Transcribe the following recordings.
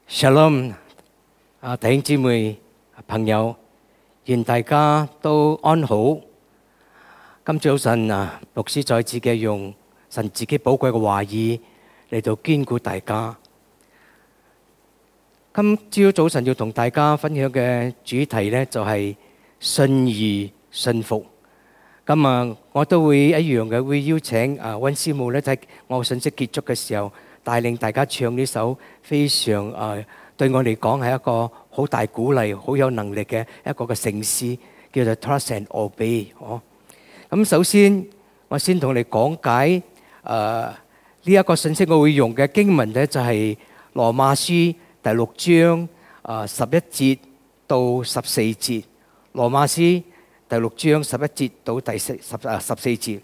Shalom，弟兄姊妹、朋友，願大家都安好。今早晨牧師再次嘅用神自己寶貴嘅話語嚟到堅固大家。今朝早晨要同大家分享嘅主題呢，就係信義信服。咁我都會一樣嘅，會邀請溫師母咧，喺我信息結束嘅時候，帶領大家唱呢首非常對我嚟講係一個好大鼓勵、好有能力嘅一個嘅聖詩，叫做 Trust and Obey。咁首先我先同你講解呢一個信息，我會用嘅經文咧就係羅馬書第6章11節到14節。羅馬書第6章11節到第14節。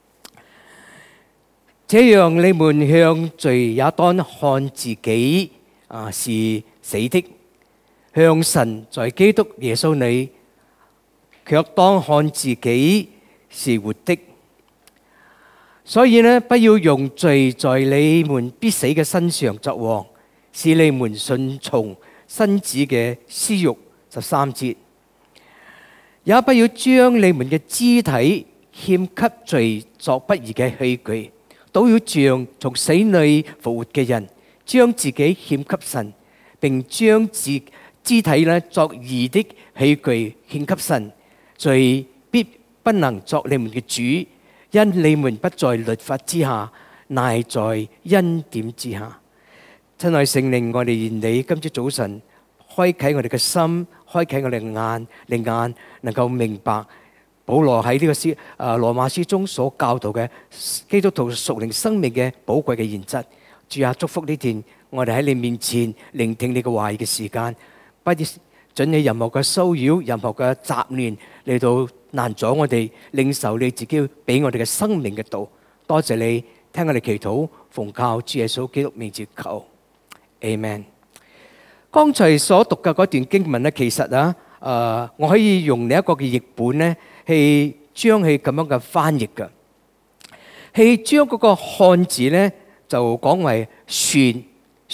這樣你們向罪也當看自己是死的，向神在基督耶穌裏卻當看自己是活的。所以呢，不要用罪在你們必死嘅身上作王，使你們順從身子嘅私慾。13節，也不要將你們嘅肢體獻給罪作不義嘅器具，都要像從死裏復活嘅人，將自己獻給神，並將肢體作義的器具獻給神。罪必不能作你們嘅主，因你們不在律法之下，乃在恩典之下。親愛聖靈，我哋願你今朝早晨開啟我哋嘅心，開啟我哋嘅眼，能夠明白保羅喺呢個羅馬書中所教導嘅基督徒屬靈生命嘅寶貴嘅原則。主啊，祝福呢段我哋喺你面前聆聽你嘅話語嘅時間，不准你任何嘅騷擾、任何嘅雜亂嚟到難阻我哋領受你自己俾我哋嘅生命嘅道。多謝你聽我哋祈禱，奉靠主耶穌基督名字求 Amen。剛才所讀嘅嗰段經文咧，其實我可以用另一個嘅譯本咧，係將佢咁樣嘅翻譯嘅，係將嗰個漢字咧就講為算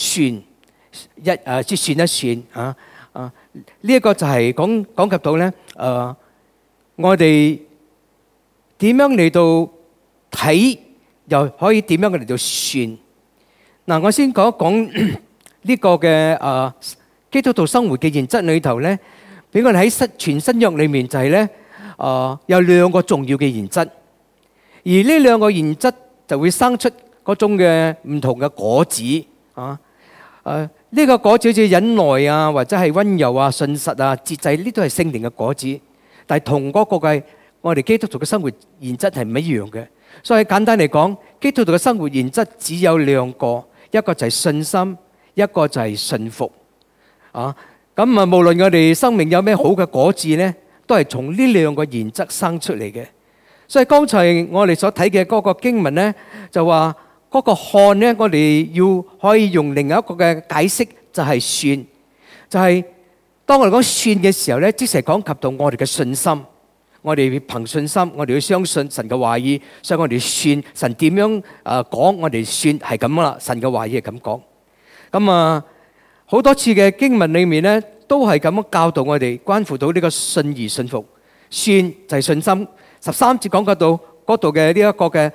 即算一算呢一個就係講及到咧我哋點樣嚟到睇，又可以點樣嚟到算。嗱，我先講一講呢個嘅基督徒生活嘅原則裏頭咧，俾我哋喺全新約裏面就係咧有兩個重要嘅原則，而呢兩個原則就會生出嗰種嘅唔同嘅果子呢個果子好似忍耐啊，或者係溫柔啊、信實啊、節制，呢都係聖靈嘅果子。但係同嗰個嘅我哋基督徒嘅生活原則係唔一樣嘅。所以簡單嚟講，基督徒嘅生活原則只有兩個，一個就係信心，一個就係信服。咁無論我哋生命有咩好嘅果子呢，都係從呢兩個原則生出嚟嘅。所以剛才我哋所睇嘅嗰個經文呢，就話嗰個看呢，我哋要可以用另一個嘅解釋，就係算，就係當我哋講算嘅時候呢，即係講及到我哋嘅信心，我哋憑信心，我哋要相信神嘅話語，所以我哋算神點樣講，我哋算係咁啦，神嘅話語係咁講。咁好多次嘅經文裏面呢，都係咁樣教導我哋，關乎到呢個信義信服。算就係信心。13節講及到嗰度嘅呢一個嘅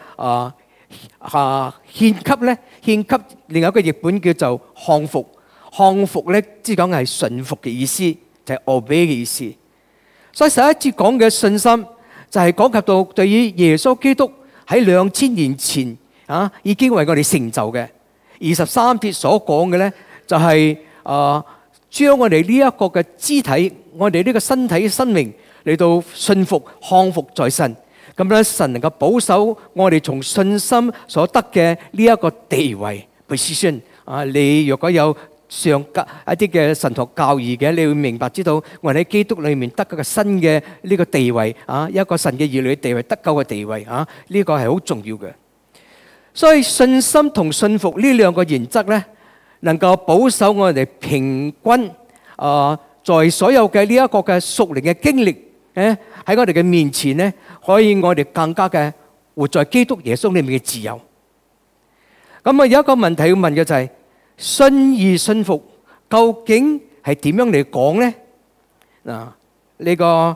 獻給咧，獻給另外一個譯本叫做降服。降服咧，即係講係順服嘅意思，就係 obey 嘅意思。所以11節講嘅信心就係講及到對於耶穌基督喺2000年前已經為我哋成就嘅。23節所講嘅咧，就係將我哋呢一個嘅肢體，我哋呢個身體嘅生命嚟到信服、降服在神，咁咧神能夠保守我哋從信心所得嘅呢一個地位 position。你若果有上一啲嘅神學教義嘅，你會明白知道我哋喺基督裏面得嗰個新嘅呢個地位一個神嘅兒女嘅地位，得救嘅地位呢個係好重要嘅。所以信心同信服呢兩個原則咧，能夠保守我哋平均在所有嘅呢一個嘅屬靈嘅經歷喺我哋嘅面前咧，可以我哋更加嘅活在基督耶穌裏面嘅自由。咁有一個問題要問嘅就係信義信服究竟係點樣嚟講呢？嗱，呢個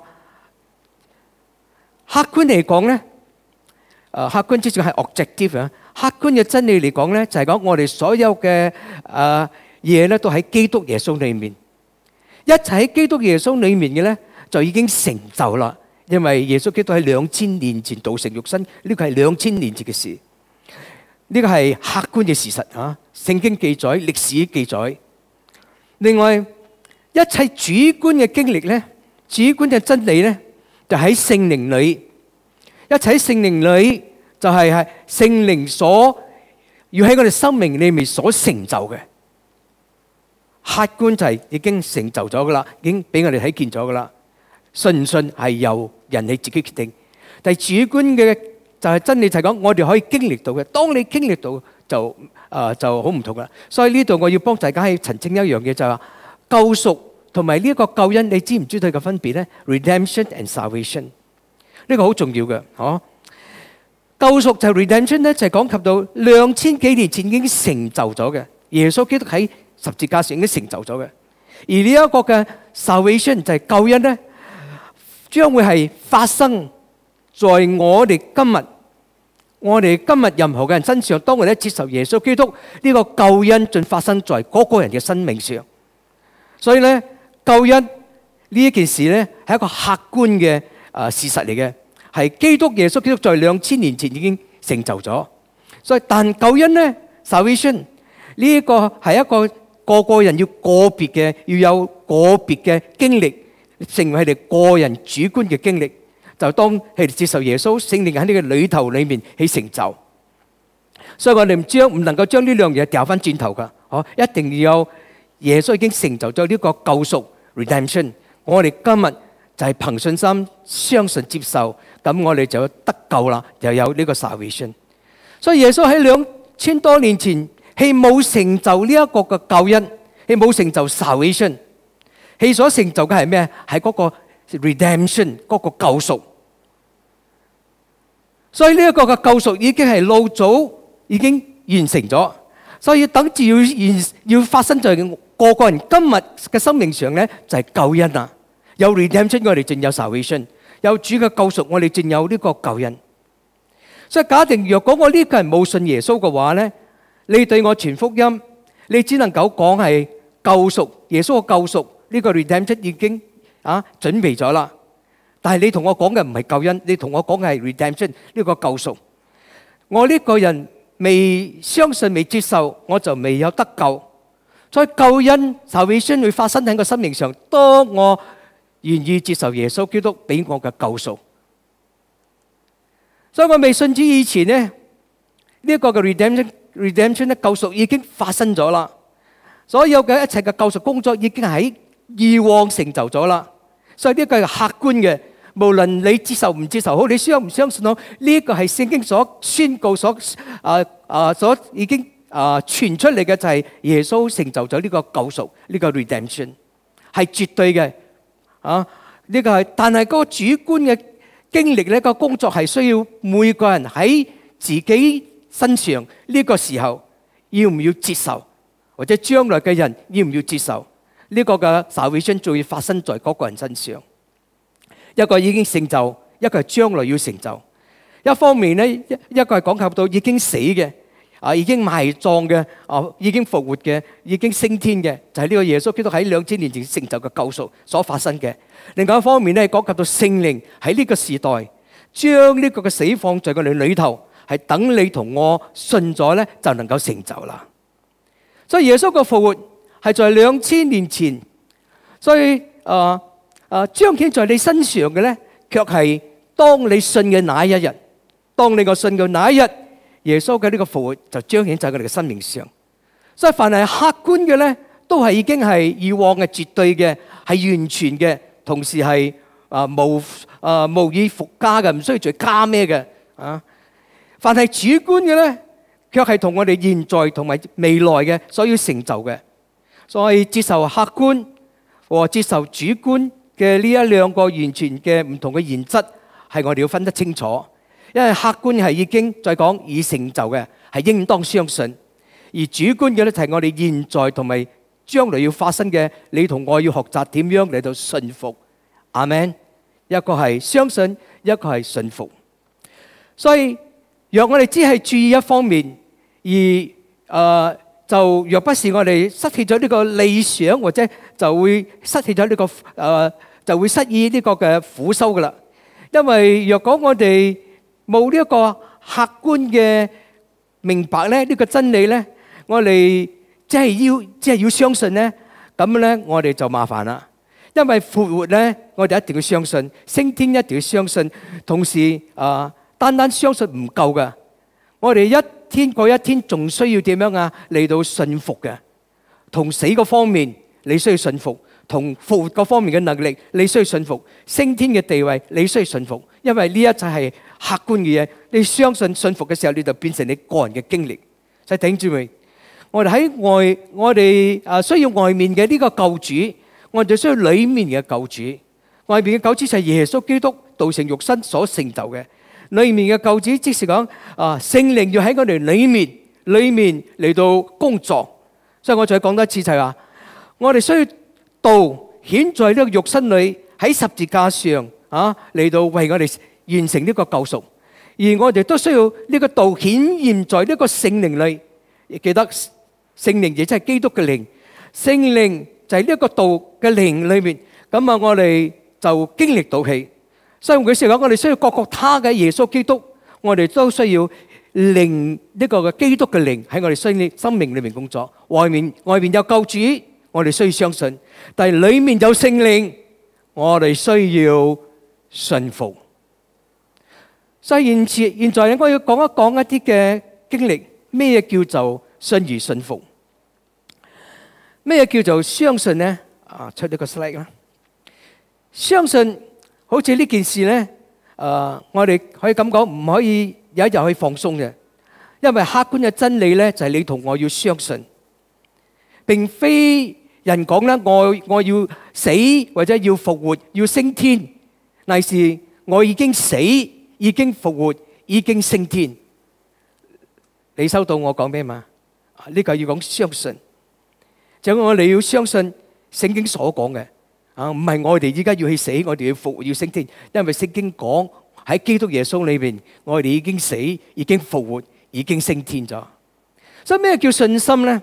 客觀嚟講呢，客觀之前係 objective 啊。客觀嘅真理嚟講呢，就係講我哋所有嘅嘢呢，都喺基督耶穌裏面。一切喺基督耶穌裏面嘅呢，就已經成就啦。因為耶穌基督喺2000年前道成肉身，呢個係2000年前嘅事。呢個係客觀嘅事實啊，聖經記載、歷史記載。另外，一切主觀嘅經歷呢，主觀嘅真理呢，就喺聖靈裏。一切喺聖靈裏，就係聖靈所要喺我哋生命裏面所成就嘅。客觀就係已經成就咗噶啦，已經俾我哋睇見咗噶啦。信唔信係由人你自己決定。但係主觀嘅就係真理，就係講我哋可以經歷到嘅。當你經歷到就好唔同啦。所以呢度我要幫大家去澄清一樣嘢，就係話救贖同埋呢一個救恩，你知唔知道佢嘅分別咧？Redemption and salvation 呢個好重要嘅，嗬。救贖就係 redemption 咧，就係講及到2000幾年前已經成就咗嘅，耶穌基督喺十字架上已經成就咗嘅。而呢一個嘅 salvation 就係救恩咧，將會係發生在我哋今日任何嘅人身上。當我哋接受耶穌基督呢個救恩，盡發生在嗰個人嘅生命上。所以咧，救恩呢一件事咧，係一個客觀嘅事實嚟嘅，係基督耶穌基督在2000年前已經成就咗。所以但救恩咧 salvation 呢一個係一個個人要個別嘅，要有個別嘅經歷，成為佢哋個人主觀嘅經歷。就當佢哋接受耶穌，聖靈喺呢個裏頭裏面起成就。所以我哋唔能夠將呢兩樣嘢掉翻轉頭噶，一定要有耶穌已經成就咗呢個救贖 redemption。我哋今日就係憑信心相信接受，咁我哋就得救啦，又有呢個 salvation。所以耶穌喺2000多年前係冇成就呢一個嘅救恩，係冇成就 salvation。係所成就嘅係咩？係嗰個 redemption， 嗰個救贖。所以呢一個嘅救贖已經係老早已經完成咗。所以等住要發生在個個人今日嘅生命上咧，就係救恩啦。有 redemption， 我哋淨有 salvation； 有主嘅救贖，我哋淨有呢個救恩。所以假定若果我呢個人冇信耶穌嘅話咧，你對我傳福音，你只能夠講係救贖，耶穌嘅救贖呢個 redemption 已經準備咗啦。但係你同我講嘅唔係救恩，你同我講嘅係 redemption 呢個救贖。我呢個人未相信、未接受，我就未有得救。所以救恩 salvation 會發生喺我生命上，當我願意接受耶穌基督俾我嘅救贖。所以我未信主以前呢，呢一個嘅 redemption 咧，救贖已經發生咗啦。所有嘅一切嘅救贖工作已經喺以往成就咗啦。所以呢個係客觀嘅，無論你接受唔接受好，你相唔相信好，呢一個係聖經所宣告、所已經傳出嚟嘅，就係耶穌成就咗呢個救贖，呢個 redemption 係絕對嘅。呢個係，但係嗰個主觀嘅經歷呢個工作係需要每個人喺自己身上呢個時候要唔要接受，或者將來嘅人要唔要接受呢個嘅 salvation，就會發生在嗰個人身上。一個已經成就，一個係將來要成就。一方面呢，一個係講及到已經死嘅，已經埋葬嘅，已經復活嘅，已經升天嘅，就係呢個耶穌基督喺2000年前成就嘅救贖所發生嘅。另外一方面呢，講及到聖靈喺呢個時代將呢個嘅死放在我哋裏頭，係等你同我信咗呢，就能夠成就啦。所以耶穌嘅復活係在2000年前，所以彰顯在你身上嘅呢，卻係當你信嘅那一日，當你個信嘅那一日，耶穌嘅呢個復活就彰顯在我哋嘅生命上。所以凡係客觀嘅呢，都係已經係以往嘅絕對嘅，係完全嘅，同時係無以復加嘅，唔需要再加咩嘅。凡係主觀嘅呢，卻係同我哋現在同埋未來嘅所要成就嘅。所以接受客觀和接受主觀嘅呢一兩個完全嘅唔同嘅原則，係我哋要分得清楚。因為客觀係已經再講已成就嘅，係應當相信；而主觀嘅咧就係我哋現在同埋將來要發生嘅，你同我要學習點樣嚟到順服。阿們。一個係相信，一個係順服。所以若我哋只係注意一方面，而就若不是我哋失去咗呢個理想，或者就會失去咗呢個就會失意呢個嘅苦修噶啦。因為若果我哋冇呢一個客觀嘅明白咧，呢個真理咧，我哋即係要相信咧，咁咧我哋就麻煩啦。因為復活咧，我哋一定要相信，升天一定要相信。同時單單相信唔夠噶，我哋一天過一天，仲需要點樣啊？嚟到信服嘅。同死嗰方面，你需要信服；同復活嗰方面嘅能力，你需要信服；升天嘅地位，你需要信服。因為呢一切係客觀嘅嘢，你相信信服嘅時候，你就變成你個人嘅經歷。所以頂住未？我哋喺外，我哋需要外面嘅呢個救主。我哋需要裏面嘅救主，外面嘅救主就係耶穌基督道成肉身所成就嘅。裏面嘅救主，即是講聖靈要喺我哋裏面嚟到工作。所以我再講多一次就係話，我哋需要道顯在呢個肉身裏，喺十字架上嚟到為我哋完成呢個救贖。而我哋都需要呢個道顯現在呢個聖靈裏。亦記得聖靈亦即係基督嘅靈，聖靈就係呢一個道嘅靈裏面，咁我哋就經歷到起。所以佢時講，我哋需要各他嘅耶穌基督，我哋都需要靈呢個嘅基督嘅靈喺我哋生命裏面工作。外面有救主，我哋需要相信；但係裏面有聖靈，我哋需要順服。所以現在我要講一講一啲嘅經歷，咩叫做信而順服？咩叫做相信呢？出呢個 slide 啦。相信好似呢件事呢，我哋可以咁講，唔可以有一日可以放鬆嘅，因為客觀嘅真理呢，就係你同我要相信，並非人講啦，我要死或者要復活要升天，乃是我已經死，已經復活，已經升天。你收到我講咩嘛？呢個要講相信。就我哋要相信聖經所講嘅，唔係我哋依家要去死，我哋要復活要升天。因為聖經講喺基督耶穌裏邊，我哋已經死，已經復活，已經升天咗。所以咩叫信心咧？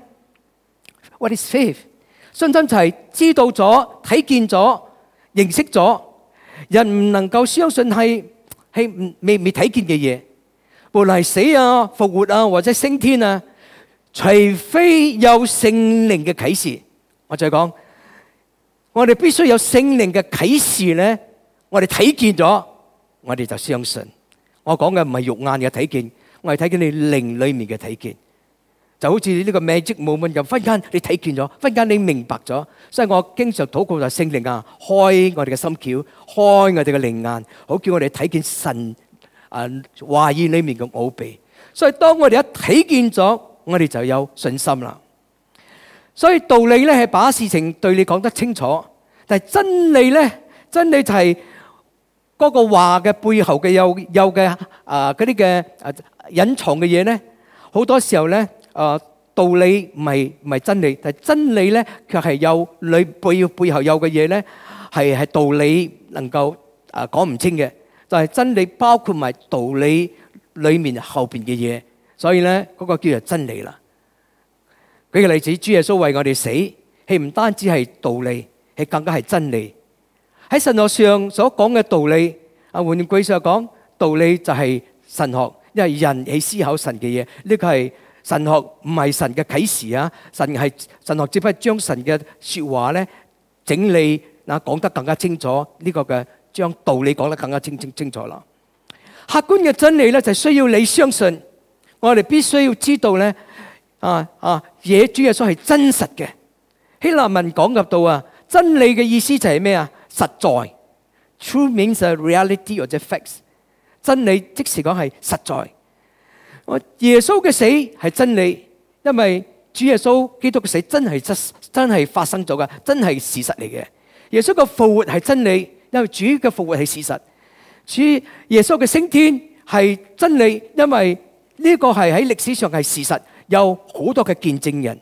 What is faith？ 信心就係知道咗、睇見咗、認識咗。人唔能夠相信係未睇見嘅嘢，無論係死啊、復活啊或者升天啊。除非有聖靈嘅啟示，我再講，我哋必須有聖靈嘅啟示咧，我哋睇見咗，我哋就相信。我講嘅唔係肉眼嘅睇見，我係睇見你靈裏面嘅睇見。就好似呢個 magic moment，就忽然間你睇見咗，忽然間你明白咗。所以我經常禱告就聖靈啊，開我哋嘅心竅，開我哋嘅靈眼，好叫我哋睇見神話語裏面嘅奧秘。所以當我哋一睇見咗，我哋就有信心啦。所以道理咧係把事情對你講得清楚，但係真理咧，真理就係嗰個話嘅背後嘅有嘅嗰啲嘅隱藏嘅嘢咧。好多時候咧，道理唔係真理，但係真理咧卻係有背後有嘅嘢咧，係道理能夠講唔清嘅。就係真理包括埋道理裏面後邊嘅嘢。所以咧，嗰個叫做真理啦。舉個例子，主耶穌為我哋死，係唔單止係道理，係更加係真理。喺神學上所講嘅道理，換句話講，道理就係神學，因為人去思考神嘅嘢，呢個係神學，唔係神嘅啟示啊。神學只不過將神嘅說話咧整理講得更加清楚，呢個嘅將道理講得更加清楚啦。客觀嘅真理咧就需要你相信。我哋必須要知道咧，主耶穌係真實嘅。希臘文講及到真理嘅意思就係咩啊？實在 ，true means a reality or the facts。真理即是講係實在。耶穌嘅死係真理，因為主耶穌基督嘅死真係發生咗噶，真係事實嚟嘅。耶穌嘅復活係真理，因為主嘅復活係事實。主耶穌嘅升天係真理，因為呢個係喺歷史上係事實，有好多嘅見證人，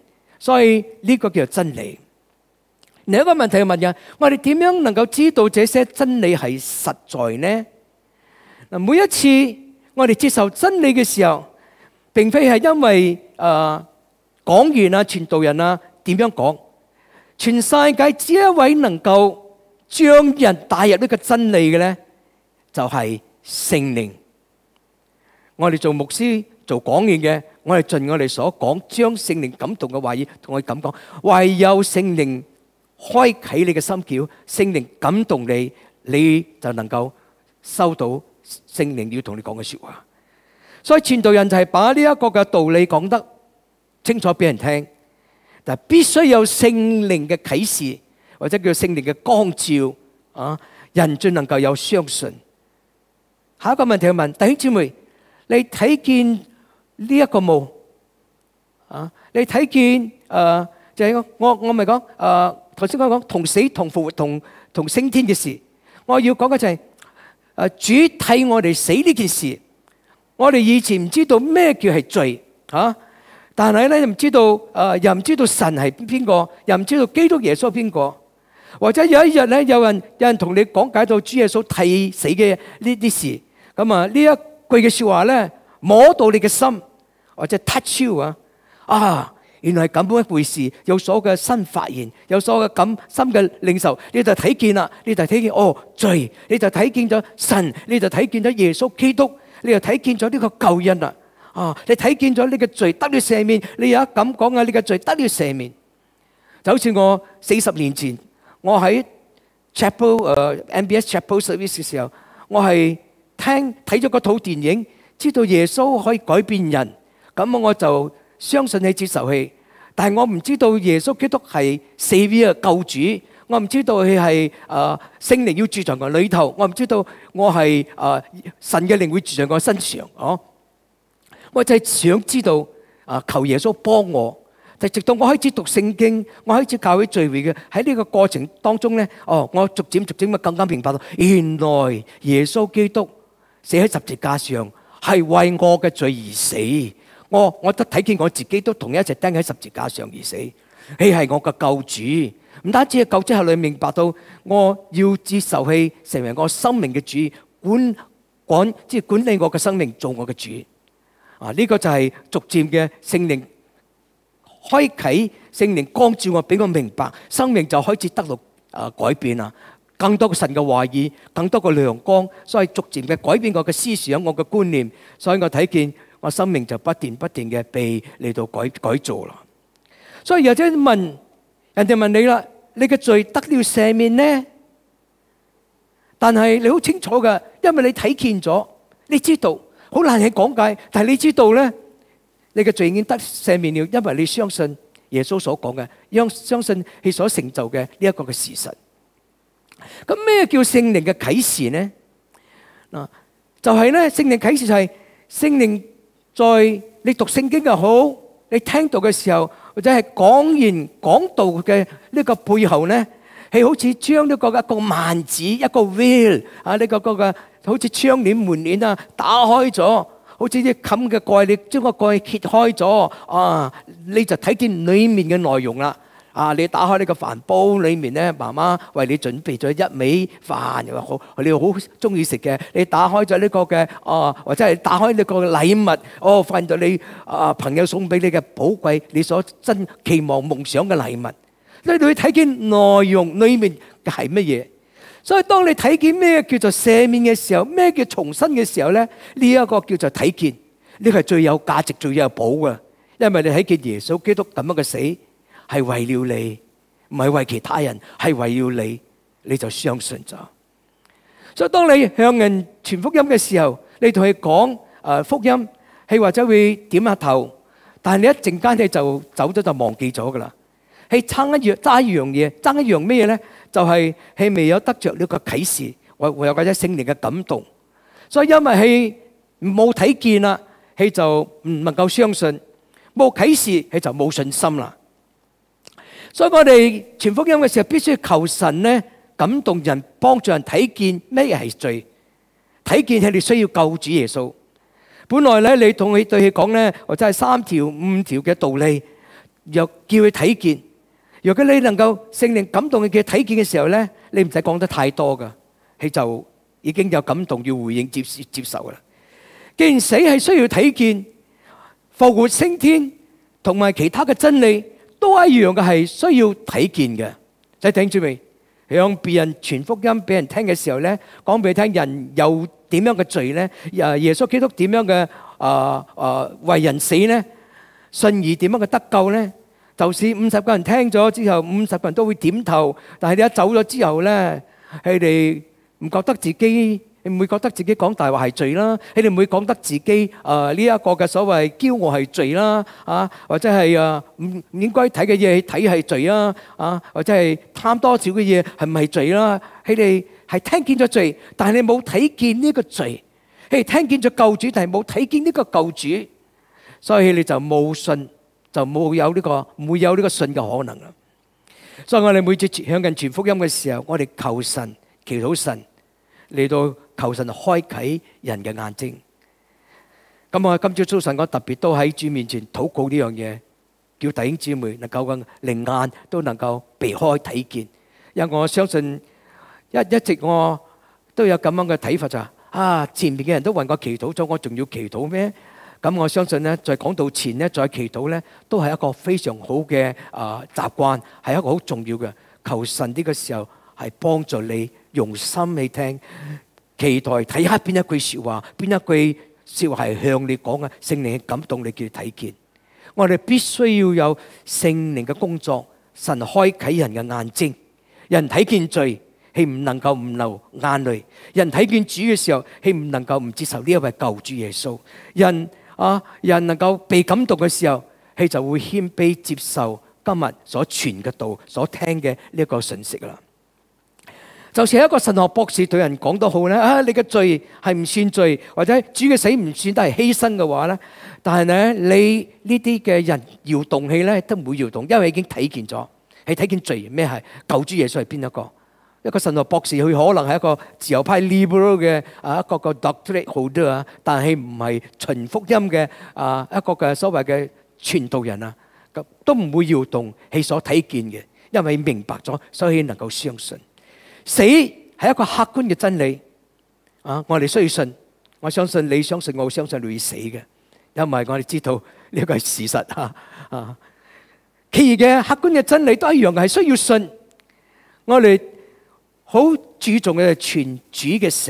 所以呢個叫做真理。另一個問題要問嘅，我哋點樣能夠知道這些真理係實在呢？嗱，每一次我哋接受真理嘅時候，並非係因為講員啊、傳道人啊點樣講，全世界只一位能夠將人帶入呢個真理嘅呢，就係聖靈。我哋做牧師、做講員嘅，我哋盡我哋所講，將聖靈感動嘅話語同佢咁講。唯有聖靈開啟你嘅心竅，聖靈感動你，你就能夠收到聖靈要同你講嘅說話。所以傳道人就係把呢一個嘅道理講得清楚俾人聽，但必須有聖靈嘅啟示，或者叫聖靈嘅光照啊，人最能夠有相信。下一個問題要問弟兄姊妹，你睇見呢一個冇啊？你睇見就係我咪講頭先講同死同復活同升天嘅事。我要講嘅就係主替我哋死呢件事。我哋以前唔知道咩叫係罪啊，但係咧又唔知道又唔知道神係邊個，又唔知道基督耶穌係邊個。或者有一日咧，有人同你講解到主耶穌替死嘅呢啲事，咁啊呢一句嘅說話咧，摸到你嘅心，或者 touch you 啊，原來係咁一回事，有所嘅新發現，有所嘅咁新嘅領受，你就睇見啦，你就睇見罪，你就睇見咗神，你就睇見咗耶穌基督，你就睇見咗呢個救恩啦。你睇見咗呢個罪得了赦免，你有一咁講啊，呢個罪得了赦免。就好似我40年前，我喺 MBS Chapel Service 嘅時候，我係睇咗嗰套電影，知道耶穌可以改變人，咁我就相信佢接受佢。但係我唔知道耶穌基督係Savior救主，我唔知道佢係聖靈要住在我裏頭，我唔知道我係神嘅靈會住在我身上。我就係想知道求耶穌幫我。就直到我開始讀聖經，我開始教會聚會嘅，喺呢個過程當中咧，我逐漸咁更加明白到，原來耶穌基督死喺十字架上係為我嘅罪而死。我都睇見我自己都同一齊釘喺十字架上而死。佢係我嘅救主，唔單止係救主，後來明白到我要接受佢成為我生命嘅主，管理我嘅生命，做我嘅主。呢個就係逐漸嘅聖靈開啟，聖靈光照我，俾我明白，生命就開始得到改變啦。更多嘅神嘅話語，更多嘅亮光，所以逐漸嘅改變我嘅思想，我嘅觀念，所以我睇見我生命就不斷嘅被嚟到改造啦。所以有啲人哋問你啦，你嘅罪得了赦免呢？但係你好清楚嘅，因為你睇見咗，你知道好難去講解，但係你知道咧。你嘅罪已經得赦免了，因為你相信耶穌所講嘅，相信佢所成就嘅呢一個嘅事實。咁咩叫聖靈嘅啟示呢？就係咧，聖靈啟示就係聖靈在你讀聖經又好，你聽到嘅時候，或者係講言講道嘅呢個背後咧，係好似將呢個一個幔子一個 veil 呢個嘅好似窗簾門簾啊打開咗。好似啲冚嘅蓋，你將個蓋揭開咗，你就睇見裏面嘅內容啦。你打開呢個飯煲，裏面咧媽媽為你準備咗一味飯，又話好，你好中意食嘅。你打開咗呢個嘅，或者係打開呢個禮物，發現到你朋友送俾你嘅寶貴，你所真期望夢想嘅禮物。所以你會睇見內容裏面嘅係乜嘢。所以當你睇見咩叫做赦免嘅時候，咩叫重生嘅時候咧，呢一個叫做睇見，呢個係最有價值、最有寶嘅，因為你睇見耶穌基督咁樣嘅死係為了你，唔係為其他人，係為了你，你就相信咗。所以當你向人傳福音嘅時候，你同佢講福音，佢或者會點下頭，但係你一陣間你就走咗就忘記咗噶啦。係爭一樣嘢，爭一樣咩嘢咧？就係佢未有得着呢個啟示，或有或者聖靈嘅感動，所以因為佢冇睇見啦，佢就唔能夠相信，冇啟示佢就冇信心啦。所以我哋傳福音嘅時候，必須求神咧感動人，幫助人睇見咩係罪，睇見佢哋需要救主耶穌。本來咧你同佢對佢講咧，或者係3條5條嘅道理。 若叫佢睇見。如果你能夠聖靈感動佢睇見嘅時候咧，你唔使講得太多噶，佢就已經有感動要回應接受噶啦。既然死係需要睇見，復活升天同埋其他嘅真理都一樣嘅，係需要睇見嘅。仔聽住未？向別人傳福音俾人聽嘅時候咧，講俾佢聽人有點樣嘅罪咧，耶穌基督點樣嘅為人死咧，信而點樣嘅得救咧？就算50個人聽咗之後，50個人都會點頭，但係你一走咗之後咧，佢哋唔覺得自己，唔會覺得自己講大話係罪啦，佢哋唔會講得自己呢一個嘅所謂驕傲係罪啦，或者係唔應該睇嘅嘢睇係罪啦，或者係貪多少嘅嘢係唔係罪啦？佢哋係聽見咗罪，但係你冇睇見呢個罪，佢哋聽見咗救主，但係冇睇見呢個救主，所以你就冇信。就唔會有呢個信嘅可能啦。所以我哋每次向人傳福音嘅時候，我哋求神祈禱神嚟到求神開啟人嘅眼睛。咁我今朝早晨我特別都喺主面前禱告呢樣嘢，叫弟兄姊妹能夠個靈眼都能夠避開睇見。因為我相信一直我都有咁樣嘅睇法，就係前面嘅人都為我祈禱咗，我仲要祈禱咩？咁我相信咧，在講道前咧，再祈禱咧，都係一個非常好嘅習慣，係一個好重要嘅。求神呢個時候係幫助你用心去聽，期待睇下邊一句説話，邊一句説話係向你講嘅，聖靈感動你叫你睇見。我哋必須要有聖靈嘅工作，神開啟人嘅眼睛，人睇見罪係唔能夠唔流眼淚，人睇見主嘅時候係唔能夠唔接受呢一位救主耶穌。人能夠被感動嘅時候，佢就會謙卑接受今日所傳嘅道、所聽嘅呢一個信息啦。就似一個神學博士對人講得好咧，你嘅罪係唔算罪，或者主嘅死唔算都係犧牲嘅話咧，但係咧你呢啲嘅人搖動氣咧都唔會搖動，因為已經睇見咗，係睇見罪咩係救主耶穌係邊一個。一個神學博士，佢可能係一個自由派 liberal 嘅一個 doctorate holder 啊，但係唔係傳福音嘅一個嘅所謂嘅傳道人啊，咁都唔會搖動佢所睇見嘅，因為明白咗，所以能夠相信死係一個客觀嘅真理啊！我哋需要信，我相信你相信，我相信你會死嘅，因為我哋知道呢個係事實啊！其餘嘅客觀嘅真理都一樣嘅，係需要信。我哋好注重嘅係傳主嘅死，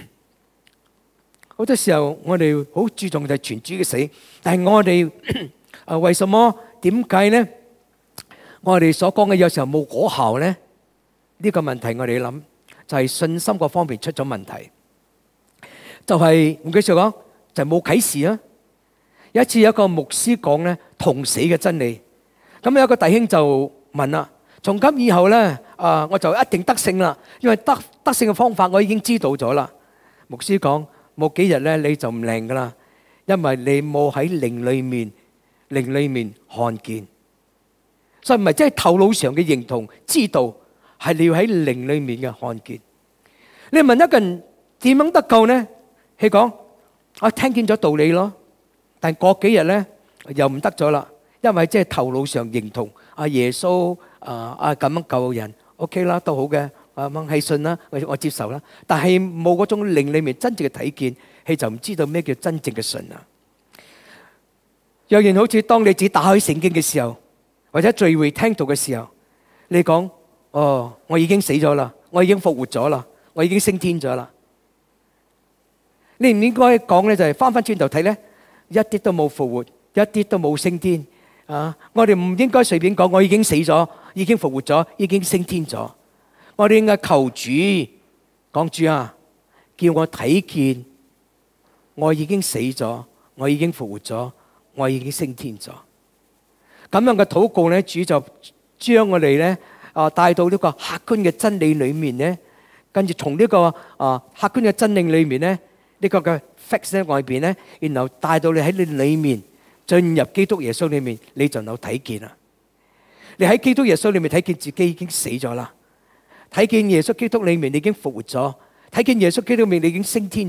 好多時候我哋好注重嘅係傳主嘅死，但係我哋為什麼點解呢？我哋所講嘅有時候冇果效呢？呢個問題我哋諗就係信心嗰方面出咗問題，就係唔記得講就係冇啟示啊！有一次有一個牧師講咧同死嘅真理，咁有一個弟兄就問啦。從今以後咧，我就一定得勝啦，因為得勝嘅方法我已經知道咗啦。牧師講冇幾日咧你就唔靈噶啦，因為你冇喺靈裏面看見，所以唔係即係頭腦上嘅認同知道，係你要喺靈裏面嘅看見。你問一個人點樣得救呢？佢講我聽見咗道理咯，但過幾日咧又唔得咗啦，因為即係頭腦上認同阿耶穌。咁樣救人 ，OK 啦，都好嘅，係信啦，我接受啦。但係冇嗰種靈裏面真正嘅睇見，佢就唔知道咩叫真正嘅信啦。若然好似當你自己打開聖經嘅時候，或者聚會聽到嘅時候，你講我已經死咗啦，我已經復活咗啦，我已經升天咗啦。你唔應該講咧，就係翻轉頭睇咧，一啲都冇復活，一啲都冇升天。我哋唔應該隨便講我已經死咗，已經復活咗，已經升天咗。我哋應該求主講，主啊，叫我睇見我已經死咗，我已經復活咗，我已經升天咗。咁樣嘅禱告咧，主就將我哋咧帶到呢個客觀嘅真理裏面咧，跟住從呢個客觀嘅真理裏面咧，呢個嘅 facts 喺外邊咧，然後帶到你喺你裏面。進入基督耶穌裏面，你就有睇見啦。你喺基督耶穌裏面睇見自己已經死咗啦，睇見耶穌基督裏面你已經復活咗，睇見耶穌基督裏面你已經升天咗。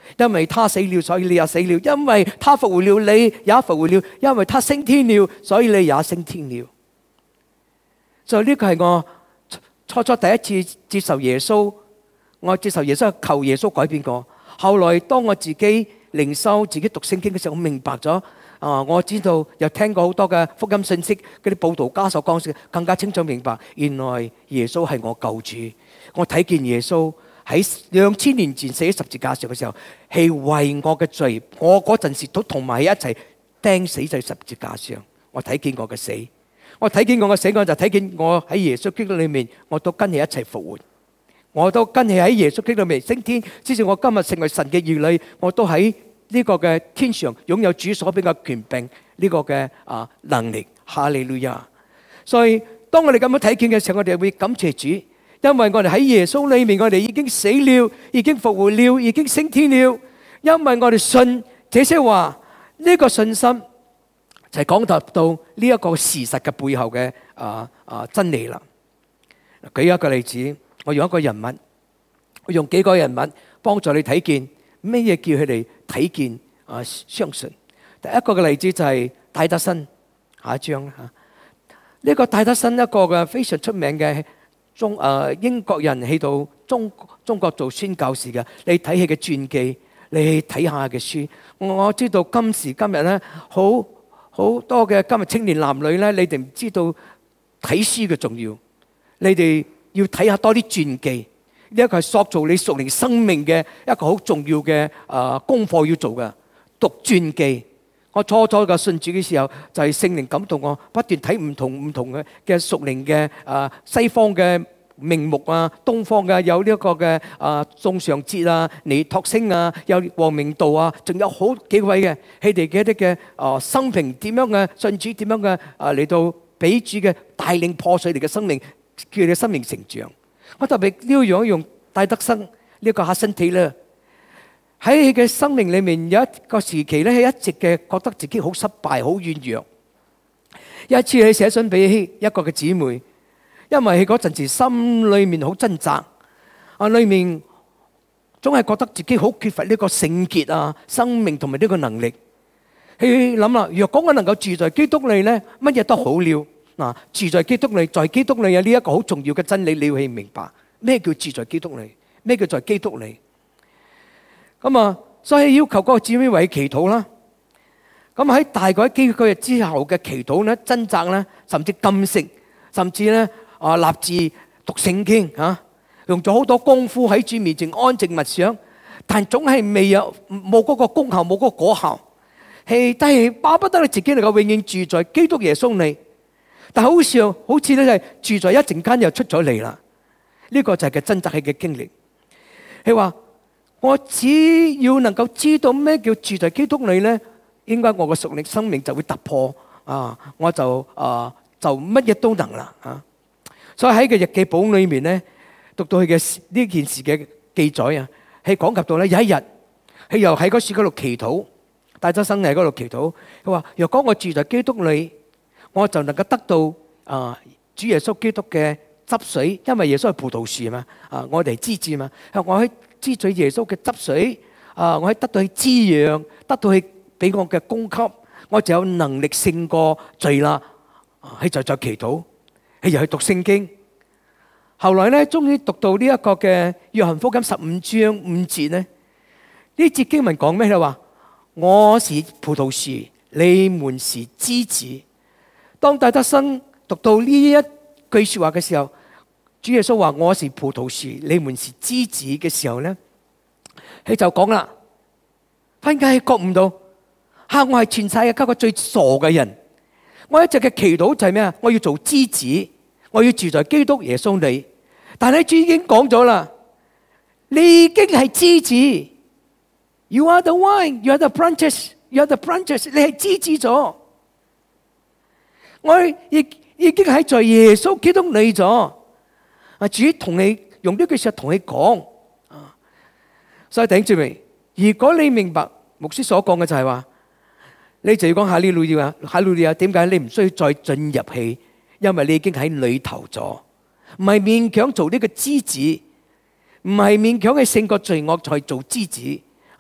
因為他死了，所以你也死了；因為他復活了，你也復活了；因為他升天了，所以你也升天了。所以呢個係我初第一次接受耶穌，我接受耶穌，求耶穌改變我。後來當我自己靈修、自己讀聖經嘅時候，我明白咗。我知道又聽過好多嘅福音信息，嗰啲佈道家所講嘅，更加清楚明白，原來耶穌係我救主。我睇見耶穌喺2000年前死喺十字架上嘅時候，係為我嘅罪，我嗰陣時都同埋一齊釘死在十字架上。我睇見我嘅死，我睇見我嘅死，我就睇見我喺耶穌基督裏面，我都跟你一齊復活，我都跟你喺耶穌基督裏面升天。至少我今日成為神嘅兒女，我都喺呢個嘅天上擁有主所俾嘅權柄，呢個嘅能力。哈利路亞！所以當我哋咁樣睇見嘅時候，我哋會感謝主，因為我哋喺耶穌裏面，我哋已經死了，已經復活了，已經升天了。因為我哋信這些話，呢個信心就係講到呢一個事實嘅背後嘅真理啦。舉一個例子，我用一個人物，我用幾個人物幫助你睇見咩嘢叫佢哋睇見相信。第一個嘅例子就係戴德生，下一張啦嚇。呢個戴德生一個嘅非常出名嘅英國人，去到中國做宣教士嘅。你睇佢嘅傳記，你睇下嘅書。我知道今時今日咧，好多嘅今日青年男女咧，你哋唔知道睇書嘅重要，你哋要睇下多啲傳記。呢一個係塑造你屬靈生命嘅一個好重要嘅功課要做嘅，讀傳記。我初嘅信主嘅時候，就係聖靈感動我，不斷睇唔同嘅屬靈嘅西方嘅名目啊，東方嘅有呢一個嘅宋尚節啊、尼托星啊，有王明道啊，仲有好幾位嘅佢哋嘅一啲嘅生平點樣嘅信主，點樣嘅嚟到俾主嘅帶領破碎嚟嘅生命，叫你嘅生命成長。我特別呢樣用戴德生呢個Hudson Taylor喺佢嘅生命裏面有一個時期咧，佢一直嘅覺得自己好失敗、好軟弱。有一次佢寫信俾一個嘅姊妹，因為佢嗰陣時心裏面好掙扎，裏面總係覺得自己好缺乏呢個聖潔啊、生命同埋呢個能力。佢諗啦，若果我能夠住在基督裏咧，乜嘢都好了。嗱，住在基督裏，在基督裏有呢一個好重要嘅真理，你要去明白咩叫住在基督裏，咩叫在基督裏。咁所以要求嗰個姊妹為祈禱啦。咁喺大概幾個月之後嘅祈禱咧、掙扎咧，甚至禁食，甚至咧立志讀聖經嚇，用咗好多功夫喺主面前安靜默想，但總係冇嗰個功效，冇嗰個果效。但係巴不得你自己能夠永遠住在基督耶穌裏。但好似咧係住在一陣間又出咗嚟啦。呢個就係佢掙扎嘅經歷。佢話：我只要能夠知道咩叫住在基督裏咧，應該我嘅屬靈生命就會突破我就乜嘢都能啦嚇。所以喺個日記簿裏面咧，讀到佢嘅呢件事嘅記載啊，係講及到咧有一日，佢又喺嗰樹嗰度祈禱，戴德生喺嗰度祈禱。佢話：若果我住在基督裏，我就能夠得到主耶穌基督嘅汁水，因為耶穌係葡萄樹嘛，我哋係枝子嘛。我喺支取耶穌嘅汁水，我喺得到佢滋養，得到佢俾我嘅供給，我就有能力勝過罪啦。佢就在祈禱，佢又去讀聖經。後來咧，終於讀到呢一個嘅約翰福音15章5節咧，呢節經文講咩？佢話：我是葡萄樹，你們是枝子。當戴德生讀到呢一句說話嘅時候，主耶穌話：我是葡萄樹，你們是枝子嘅時候咧，佢就講啦，點解覺唔到？我係全世界一個最傻嘅人。我一直嘅祈禱就係咩啊？我要做枝子，我要住在基督耶穌裏。但係主已經講咗啦，你已經係枝子。You are the vine, you are the branches, you are the branches。你係枝子咗。我已經喺在耶穌基督裏咗。主同你用呢句說話同你講。所以弟兄姊妹，如果你明白牧師所講嘅就係話，你就要講哈利路亞，哈利路亞。點解你唔需要再進入去？因為你已經喺裏頭咗，唔係勉強做呢個枝子，唔係勉強去勝過罪惡才做枝子。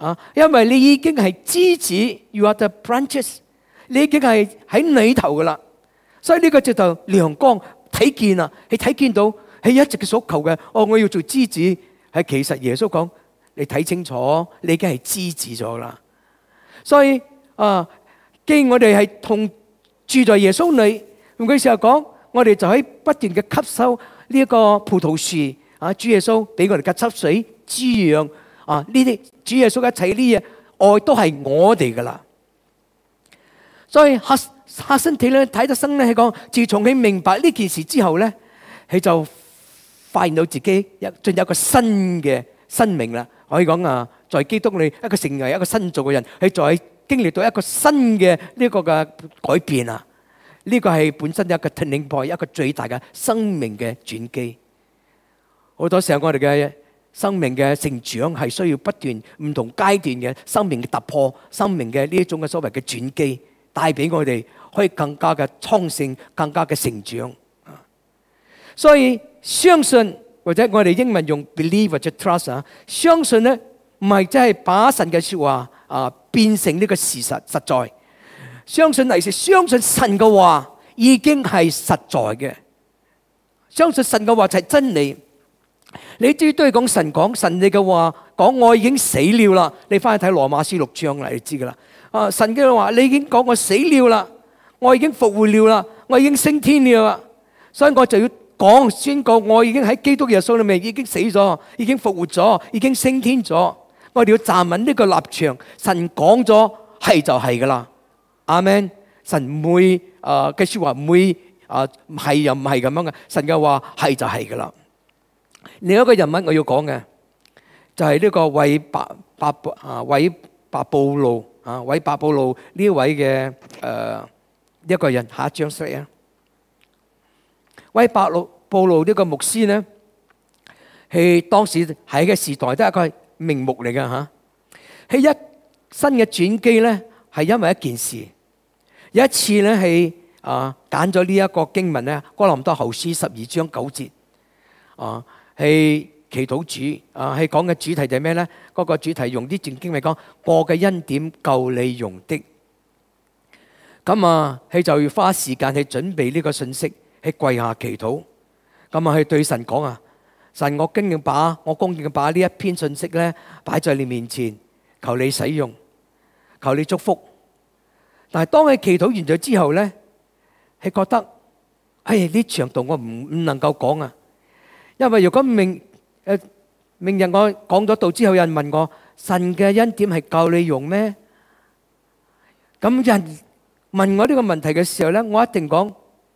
因為你已經係枝子 ，you are the branches， 你已經係喺裏頭噶啦。所以呢個就亮光睇見啦，你睇見到係一直嘅所求嘅。我要做枝子，係其實耶穌講，你睇清楚，你已經係枝子咗啦。所以既然我哋係同住在耶穌裏，用句時候講，我哋就喺不斷嘅吸收呢一個葡萄樹主耶穌俾我哋嘅汁水滋養呢啲主耶穌一切呢嘢愛都係我哋噶啦。所以哈辛體咧睇得生咧係講，自從佢明白呢件事之後咧，佢就發現到自己進入一個新嘅生命啦。可以講在基督裏一個成為一個新造嘅人，佢在經歷到一個新嘅呢個嘅改變啊！呢個係本身一個 turning point， 一個最大嘅生命嘅轉機。好多時候我哋嘅生命嘅成長係需要不斷唔同階段嘅生命嘅突破，生命嘅呢一種嘅所謂嘅轉機，帶俾我哋可以更加嘅豐盛，更加嘅成長。所以相信或者我哋英文用 believe 或者 trust 相信咧唔係真係把神嘅說話變成呢個事實實在。相信係相信神嘅話已經係實在嘅，相信神嘅話就係真理。你至於都係講神講神你嘅話講我已經死了啦，你翻去睇羅馬書6章啦，你知噶啦。神嘅話你已經講我死了啦，我已經復活了啦，我已經升天了啦，所以我就要講宣告我已經喺基督耶穌裏面已經死咗，已經復活咗，已經升天咗。我哋要站穩呢個立場，神講咗係就係噶啦。阿們，神唔會嘅說話唔會係又唔係咁樣嘅，神嘅話係就係噶啦。另一個人物我要講嘅就係呢個韋伯布路韋伯布路呢位嘅一個人。下一張相啊，韋伯布路呢個牧師呢，係當時喺嘅時代都係一個名目嚟嘅吓。係一新嘅轉機咧，係因為一件事。有一次咧，係揀咗呢一個經文咧，哥林多後書12章9節係祈禱主係講嘅主題就係咩咧？嗰個主題用啲正經嚟講，我嘅恩典夠你用的。咁佢就要花時間去準備呢個信息，去跪下祈禱。咁去對神講神，我恭敬把呢一篇信息咧擺在你面前，求你使用，求你祝福。但係當佢祈禱完咗之後咧，係覺得呢場道我唔能夠講因為如果明日我講咗道之後，有人問我神嘅恩典係夠你用咩？咁人問我呢個問題嘅時候咧，我一定講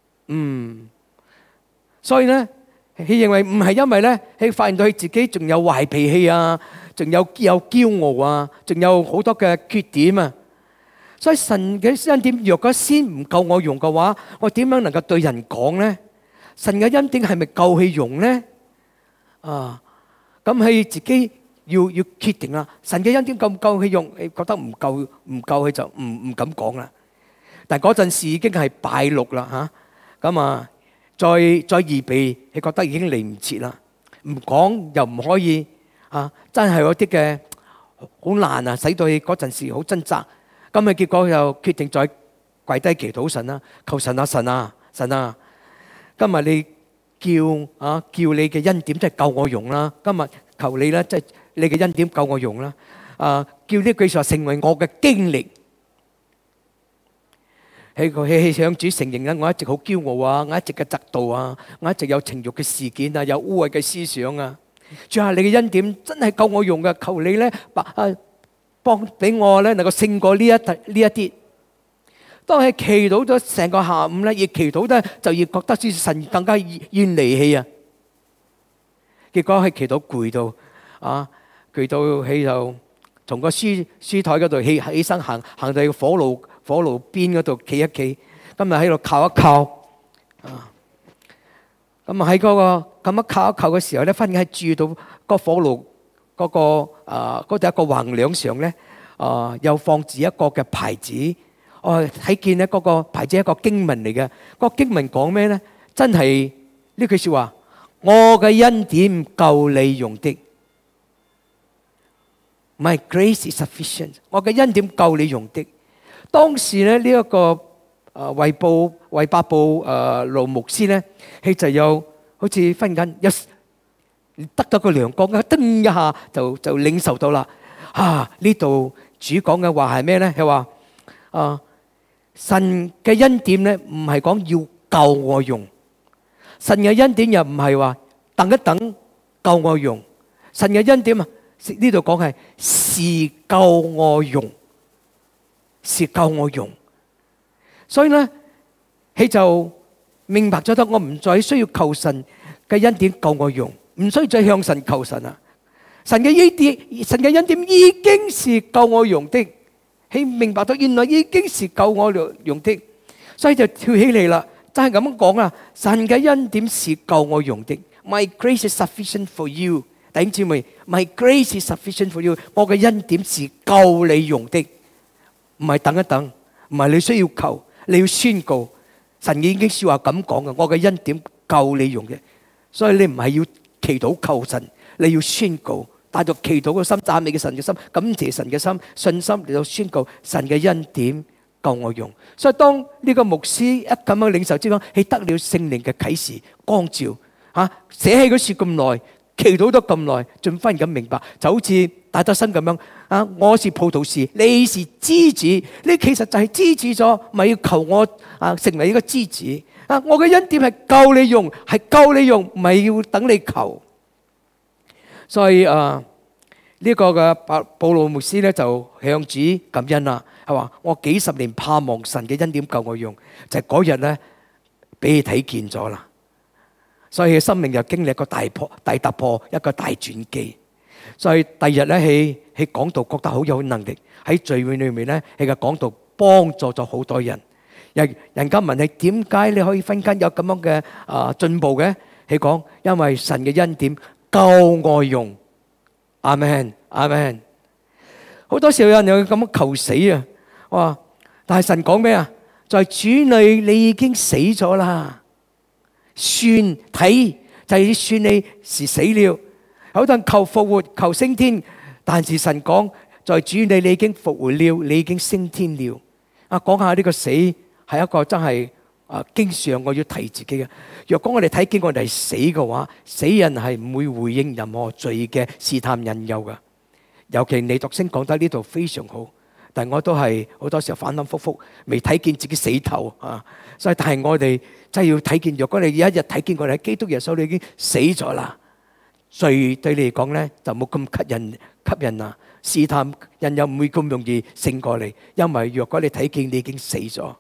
所以咧，佢認為唔係因為咧，佢發現到佢自己仲有壞脾氣仲有驕傲仲有好多嘅缺點所以神嘅恩典若果先唔夠我用嘅話，我點樣能夠對人講咧？神嘅恩典係咪夠佢用咧？咁佢自己要決定啦。神嘅恩典夠唔夠佢用？你覺得唔夠佢就唔敢講啦。但係嗰陣時已經係拜六啦再預備，佢覺得已經嚟唔切啦。唔講又唔可以真係有啲嘅好難使到佢嗰陣時好掙扎。咁結果又決定再跪低祈禱神啦，求神啊，今日你叫你嘅恩典真係夠我用啦。今日求你啦，即係你嘅恩典夠我用啦。叫呢句說話成為我嘅經歷。佢向主承認我一直好驕傲我一直嘅嫉妒我一直有情慾嘅事件有污穢嘅思想主啊，你嘅恩典真係夠我用嘅，求你咧幫俾我咧能夠勝過呢一啲。當佢祈禱咗成個下午咧，越祈禱咧就越覺得似神更加越離棄結果佢祈禱攰到佢就從個書台嗰度起身行到去火爐邊嗰度企一企，今日喺度靠一靠咁喺嗰個咁樣靠一靠嘅時候咧，忽然係注意到個火爐嗰度一個橫梁上咧又放住一個嘅牌子。睇見咧嗰個牌子係一個經文嚟嘅。個經文講咩咧？真係呢句說話，我嘅恩典夠你用的。 My grace is sufficient， 我嘅恩典夠你用的。當時咧呢一個衛百布盧牧師咧，佢就有好似瞓緊得到個亮光，噔一下就領受到啦。呢度主講嘅話係咩咧？佢話神嘅恩典咧唔係講要夠我用，神嘅恩典又唔係話等一等夠我用，神嘅恩典啊呢度講係是夠我用，是夠我用。所以咧，佢就明白咗得，我唔再需要求神嘅恩典夠我用，唔需要再向神求神啊！神嘅恩典已經是夠我用的，佢明白到原來已經是夠我用的，所以就跳起嚟啦，真係咁樣講啊！神嘅恩典是夠我用的 ，My grace is sufficient for you。弟兄姊妹 ，My grace is sufficient for you， 我嘅恩典是夠你用的，唔係等一等，唔係你需要求。你要宣告，神已經說話咁講嘅，我嘅恩典夠你用嘅，所以你唔係要祈禱求神，你要宣告，帶着祈禱嘅心、讚美嘅神嘅心、感謝神嘅心、信心嚟到宣告神嘅恩典夠我用。所以當呢個牧師一咁樣領受之後，佢得了聖靈嘅啟示光照，寫起嗰書咁耐，祈禱咗咁耐，盡忽然咁明白，就好似戴德生咁樣。我是葡萄樹，你是枝子，你其實就係枝子咗，咪要求我成為一個枝子。我嘅恩典係夠你用，係夠你用，唔係要等你求。所以呢個嘅保羅牧師咧就向主感恩啦，係話我幾十年盼望神嘅恩典夠我用，就係嗰日咧俾你睇見咗啦。所以佢生命又經歷一個大突破，一個大轉機。所以第二日咧，佢講道覺得好有能力，喺聚會裏面咧，佢嘅講道幫助咗好多人。人家問你點解你可以分間有咁樣嘅進步嘅？佢講因為神嘅恩典夠我用。阿們，阿們。好多時候有人又咁樣求死啊！哇！但係神講咩啊？在主裏你已經死咗啦，算睇就係算你是死了。有啲人求復活、求升天，但是神講在主裏你已經復活了，你已經升天了。講下呢個死係一個真係經常我要提自己嘅。若果我哋睇見我哋係死嘅話，死人係唔會回應任何罪嘅試探引誘噶。尤其你讀經講得呢度非常好，但我都係好多時候反反复复未睇見自己死透啊。所以但係我哋真係要睇見，若果你有一日睇見我哋喺基督耶穌裏已經死咗啦。罪對你嚟講咧就冇咁吸引啊！試探人又唔會咁容易勝過你，因為若果你睇見你已經死咗，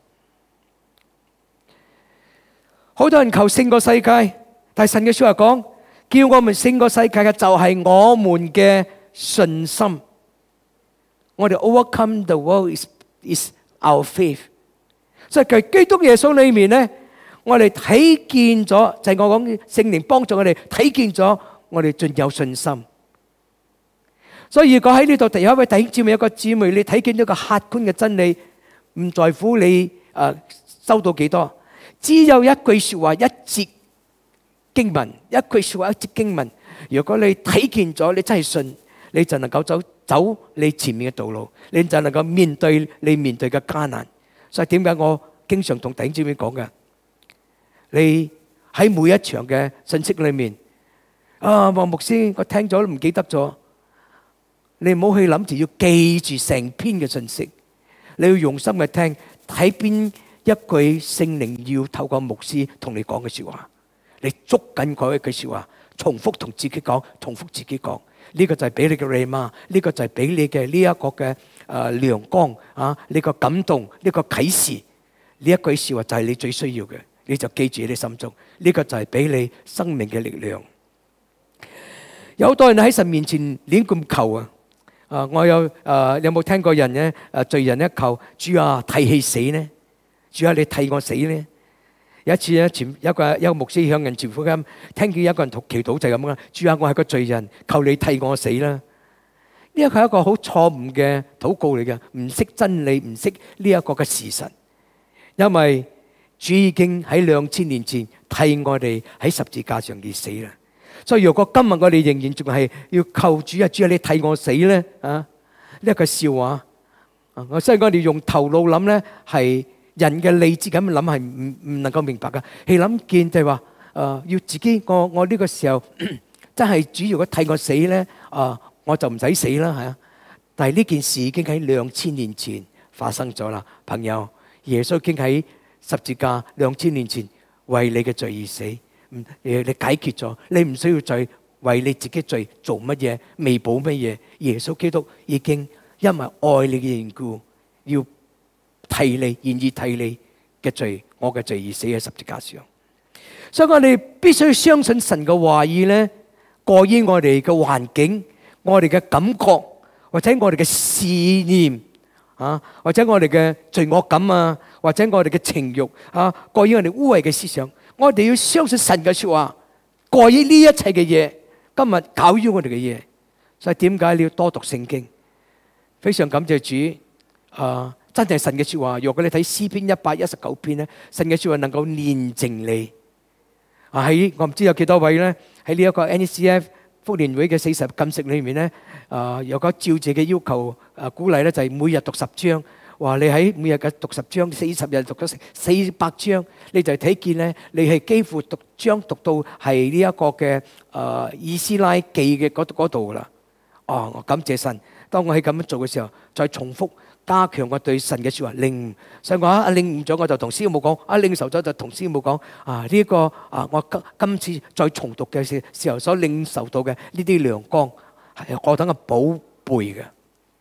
好多人求勝過世界，但係神嘅說話講，叫我們勝過世界嘅就係我們嘅信心。我哋 overcome the world is our faith。所以喺基督耶穌裏面咧，我哋睇見咗，就係我講聖靈幫助我哋睇見咗。我哋盡有信心，所以如果喺呢度第一位弟兄姊妹，有個姊妹，你睇見咗個客觀嘅真理，唔在乎你收到幾多，只有一句說話，一節經文，一句說話，一節經文。如果你睇見咗，你真係信，你就能夠走你前面嘅道路，你就能夠面對你面對嘅艱難。所以點解我經常同弟兄姊妹講嘅，你喺每一場嘅信息裏面。黃牧師，我聽咗都唔記得咗。你唔好去諗住要記住成篇嘅信息，你要用心去聽，睇邊一句聖靈要透過牧師同你講嘅說話，你捉緊嗰一句說話，重複同自己講，重複自己講。呢個就係俾你嘅瑞瑪，呢個就係俾你嘅呢一個嘅亮光啊！呢個感動，呢個啟示，呢一句說話就係你最需要嘅，你就記住喺你心中。呢個就係俾你生命嘅力量。有好多人喺神面前亂咁求啊！我有冇聽過人咧？罪人一求主啊，替佢死呢？主啊，你替我死呢？有一次咧，有個牧師向人傳福音，聽見有個人祈禱就係咁啦。主啊，我係個罪人，求你替我死啦！呢一個係一個好錯誤嘅禱告嚟嘅，唔識真理，唔識呢一個嘅事實。因為主已經喺2000年前替我哋喺十字架上而死啦。 所以如果今日我哋仍然仲係要求主啊，主啊，你替我死咧啊，呢一個笑話啊，所以我哋用頭腦諗咧，係人嘅理智咁諗係唔能夠明白噶。係諗見就係話要自己我呢個時候真係主，如果替我死咧我就唔使死啦嚇。但係呢件事已經喺2000年前發生咗啦，朋友。耶穌已經喺十字架2000年前為你嘅罪而死，你解決咗，你唔需要再為你自己罪做乜嘢，彌補乜嘢。耶穌基督已經因為愛你嘅緣故，要替你，願意替你嘅罪，我嘅罪而死喺十字架上。所以我哋必須要相信神嘅話語咧，過於我哋嘅環境、我哋嘅感覺，或者我哋嘅思念啊，或者我哋嘅罪惡感啊，或者我哋嘅情慾啊，過於我哋污穢嘅思想。我哋要相信神嘅說話，過於呢一切嘅嘢，今日搞擾我哋嘅嘢。所以點解你要多讀聖經？非常感謝主真係神嘅說話。如果你睇詩篇119篇咧，神嘅說話能夠煉淨你。喺我唔知有幾多位咧，喺呢一個 NCF 福聯會嘅40禁食裏面咧，有個照住嘅要求鼓勵咧，就係每日讀10章。話你喺每日嘅讀10章，40日讀咗400章，你就睇見咧，你係幾乎讀章讀到係呢一個嘅以斯拉記嘅嗰度啦。我感謝神，當我喺咁樣做嘅時候，再重複加強我對神嘅説話領悟。所以我領悟咗，我就同師母講；領受咗就同師母講。呢個我今次再重讀嘅時候所領受到嘅呢啲亮光，係我等嘅寶貝嘅。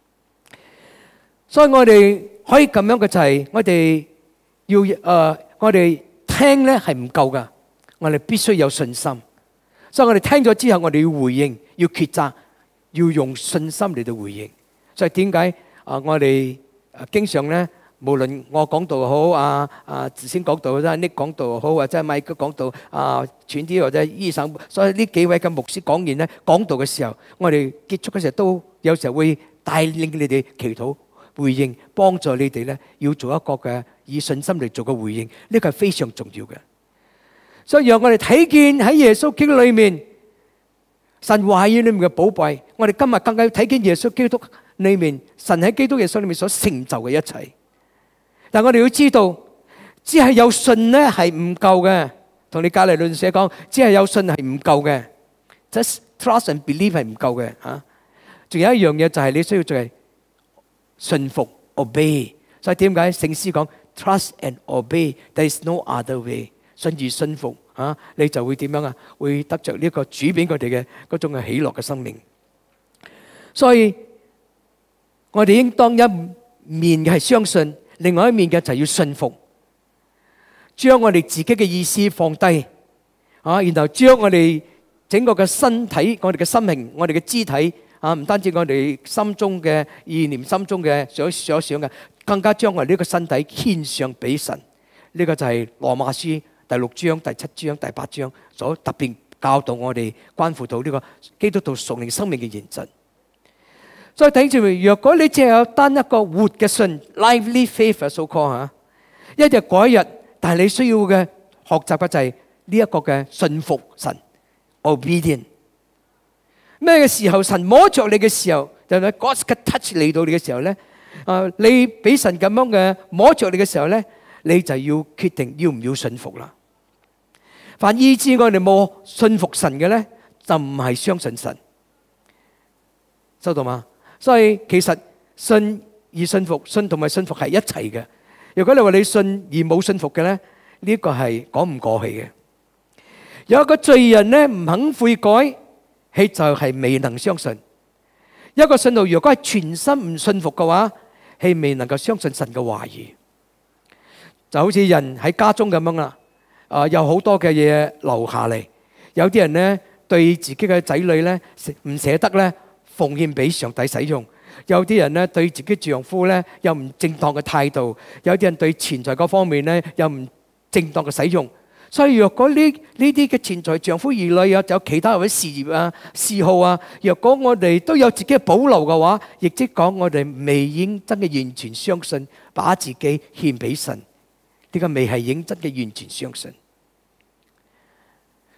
所以我哋可以咁樣嘅就係，我哋要我哋聽咧係唔夠噶，我哋必須有信心。所以我哋聽咗之後，我哋要回應，要抉擇，要用信心嚟到回應。所以點解我哋經常咧，無論我講道好，自先講道或者Nick講道好，或者Mike講道傳啲或者醫生，所以呢幾位嘅牧師講完咧講道嘅時候，我哋結束嘅時候都有時候會帶領你哋祈禱。回應幫助你哋咧，要做一個嘅以信心嚟做個回應，呢個係非常重要嘅。所以讓我哋睇見喺耶穌基督裏面，神話語裏面嘅寶貴。我哋今日更加要睇見耶穌基督裏面，神喺基督耶穌裏面所成就嘅一切。但我哋要知道，只係有信咧係唔夠嘅。同你隔離鄰舍講，只係有信係唔夠嘅，just trust and believe 係唔夠嘅嚇。仲有一樣嘢就係你需要做係信服 obey。所以點解聖詩講 trust and obey，there is no other way。信而信服你就會點樣啊？會得着呢個主俾佢哋嘅嗰種嘅喜樂嘅生命。所以我哋應當一面嘅係相信，另外一面嘅就係要信服，將我哋自己嘅意思放低然後將我哋整個嘅身體、我哋嘅心靈、我哋嘅肢體唔單止我哋心中嘅意念、心中嘅所想嘅，更加將我哋呢個身體獻上俾神。呢個就係羅馬書第6章、第7章、第8章所特別教導我哋關乎到呢個基督徒屬靈生命嘅原則。所以弟兄姊妹，若果你只有單一個活嘅信 lively faith so call 一日過一日，但係你需要嘅學習嘅就係呢一個嘅信服神 obedient。咩嘅時候神摸着你嘅時候，就係 God's touch 嚟到你嘅時候咧，你俾神咁樣嘅摸着你嘅時候咧，你就要決定要唔要信服啦。凡以致我哋冇信服神嘅咧，就唔係相信神，收到嗎？所以其實信而信服，信同埋信服係一齊嘅。如果你話你信而冇信服嘅咧，呢個係講唔過去嘅。有一個罪人咧唔肯悔改，佢就係未能相信。一個信徒如果係全心唔信服嘅話，係未能夠相信神嘅話語。就好似人喺家中咁樣啦，有好多嘅嘢留下嚟。有啲人咧對自己嘅仔女咧唔捨得咧奉獻俾上帝使用。有啲人咧對自己丈夫咧有唔正當嘅態度。有啲人對錢財嗰方面咧有唔正當嘅使用。所以若果呢啲嘅錢財、丈夫兒女有其他或者事業嗜好若果我哋都有自己嘅保留嘅話，亦即講我哋未認真嘅完全相信，把自己獻俾神。呢個未係認真嘅完全相信。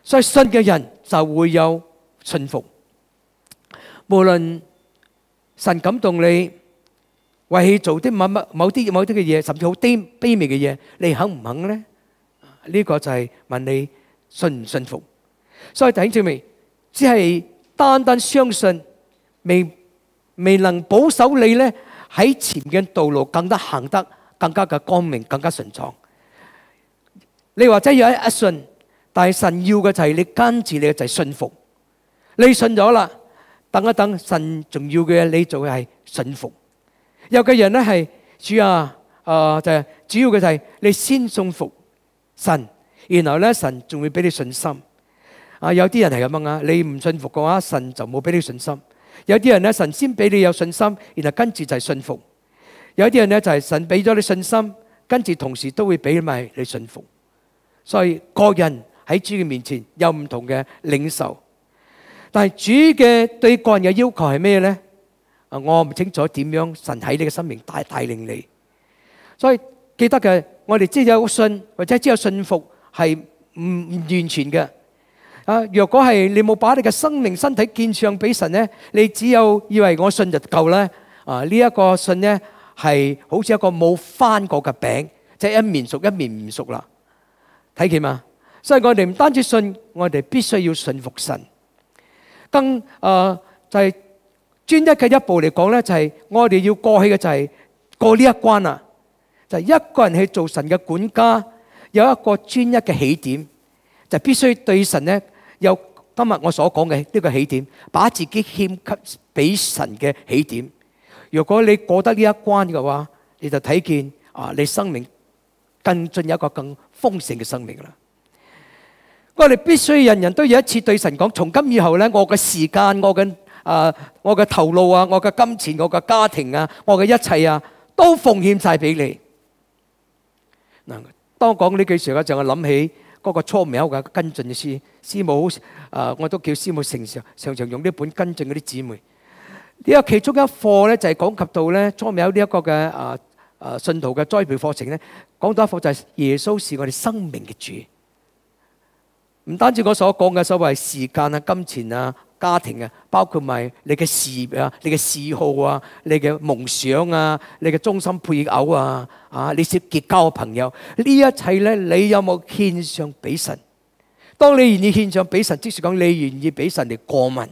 所以信嘅人就會有信服。無論神感動你為佢做啲某啲嘅嘢，甚至好卑微嘅嘢，你肯唔肯呢？呢個就係問你信唔信服。所以弟兄姊妹，只係單單相信，未能保守你呢喺前嘅道路更加行得更加嘅光明，更加順暢。你或者有一信，但係神要嘅就係你跟住你嘅就係信服。你信咗啦，等一等，神仲要嘅你做嘅係信服。有嘅人咧係主啊，就係主要嘅就係你先信服神，然後咧神仲會俾你信心。有啲人係咁樣啊，你唔信服嘅話，神就冇俾你信心。有啲人咧，神先俾你有信心，然後跟住就係信服。有啲人咧就係神俾咗你信心，跟住同時都會俾埋你信服。所以個人喺主嘅面前有唔同嘅領受，但係主嘅對個人嘅要求係咩咧？我唔清楚點樣神喺你嘅生命帶領你。所以記得嘅，我哋只有信或者只有信服係唔完全嘅。若果係你冇把你嘅生命身體獻上俾神咧，你只有以為我信就夠咧。呢一個信咧係好似一個冇翻過嘅餅，即係一面熟一面唔熟啦。睇見嘛？所以我哋唔單止信，我哋必須要信服神。更就係專一嘅一步嚟講咧，就係我哋要過去嘅就係過呢一關啦。就係一個人去做神嘅管家，有一個專一嘅起點，就必須對神咧有今日我所講嘅呢個起點，把自己獻給俾神嘅起點。如果你過得呢一關嘅話，你就睇見你生命更進入一個更豐盛嘅生命啦。我哋必須人人都有一次對神講：從今以後咧，我嘅時間、我嘅頭腦啊、我嘅金錢、我嘅家庭啊、我嘅一切啊，都奉獻晒俾你。嗱，當講呢句説話，就我諗起嗰個初名嘅跟進嘅師母，我都叫師母常常用呢本跟進嗰啲姊妹。呢個其中一課咧，就係講及到咧初名呢一個嘅信徒嘅栽培課程咧，講到一課就係耶穌是我哋生命嘅主。唔單止我所講嘅所謂時間啊、金錢啊、家庭啊，包括埋你嘅事業啊、你嘅嗜好啊、你嘅夢想啊、你嘅終身配偶啊、你識結交嘅朋友，呢一切咧，你有冇獻上俾神？當你願意獻上俾神，即是講你願意俾神嚟過問。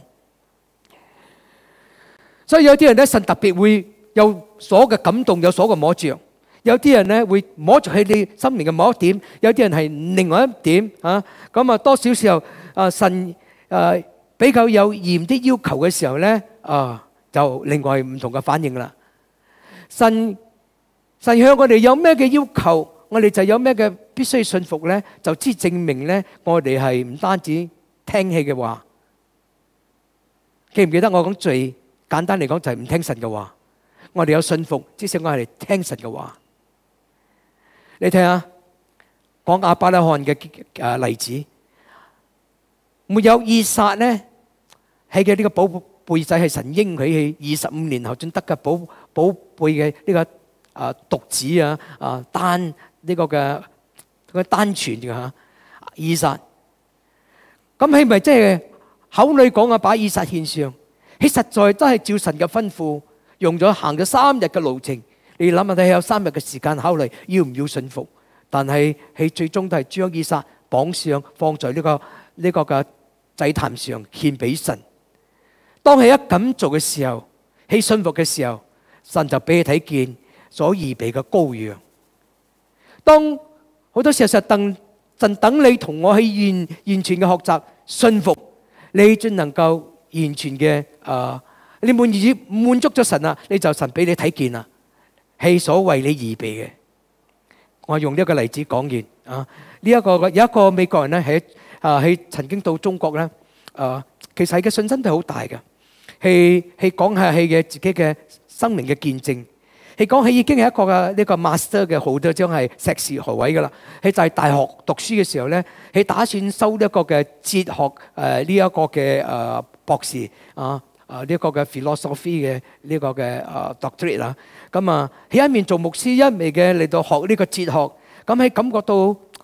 所以有啲人咧，神特別會有所嘅感動，有所嘅摸着。有啲人咧會摸着喺你生命嘅某一點，有啲人係另外一點咁多少時候神比較有嚴啲要求嘅時候咧就另外唔同嘅反應啦。神向我哋有咩嘅要求，我哋就有咩嘅必須信服咧，就知證明咧我哋係唔單止聽氣嘅話。記唔記得我講最簡單嚟講就係唔聽神嘅話？我哋有信服，至少我係嚟聽神嘅話。你睇下講亞伯拉罕嘅例子，沒有以撒咧，係嘅呢個寶貝仔係神應許佢25年後先得嘅寶貝嘅呢個獨子單呢個嘅單傳嘅以撒。咁係咪即係口裏講把以撒獻上？佢實在都係照神嘅吩咐，行咗3日嘅路程。你諗下睇，有3日嘅時間考慮要唔要信服，但係佢最終都係將以撒綁上，放在呢個嘅祭壇上獻俾神。當佢一咁做嘅時候，佢信服嘅時候，神就俾佢睇見所預備嘅羔羊。當好多時候神等你同我去完全嘅學習信服，你先能夠完全嘅你滿足咗神啊，你就神俾你睇見啦。係所為你預備嘅。我用呢一個例子講完有一個美國人咧，係曾經到中國咧，其實佢嘅信心都係好大嘅。係講下佢嘅自己嘅生命嘅見證。係講佢已經係一個嘅呢個 master 嘅好多張係碩士學位噶啦。佢就係大學讀書嘅時候咧，佢打算收一個嘅哲學呢一個嘅博士呢一個嘅 philosophy 嘅呢個嘅doctorate 啦。咁佢一面做牧師，一面嘅嚟到學呢個哲學。咁佢感覺到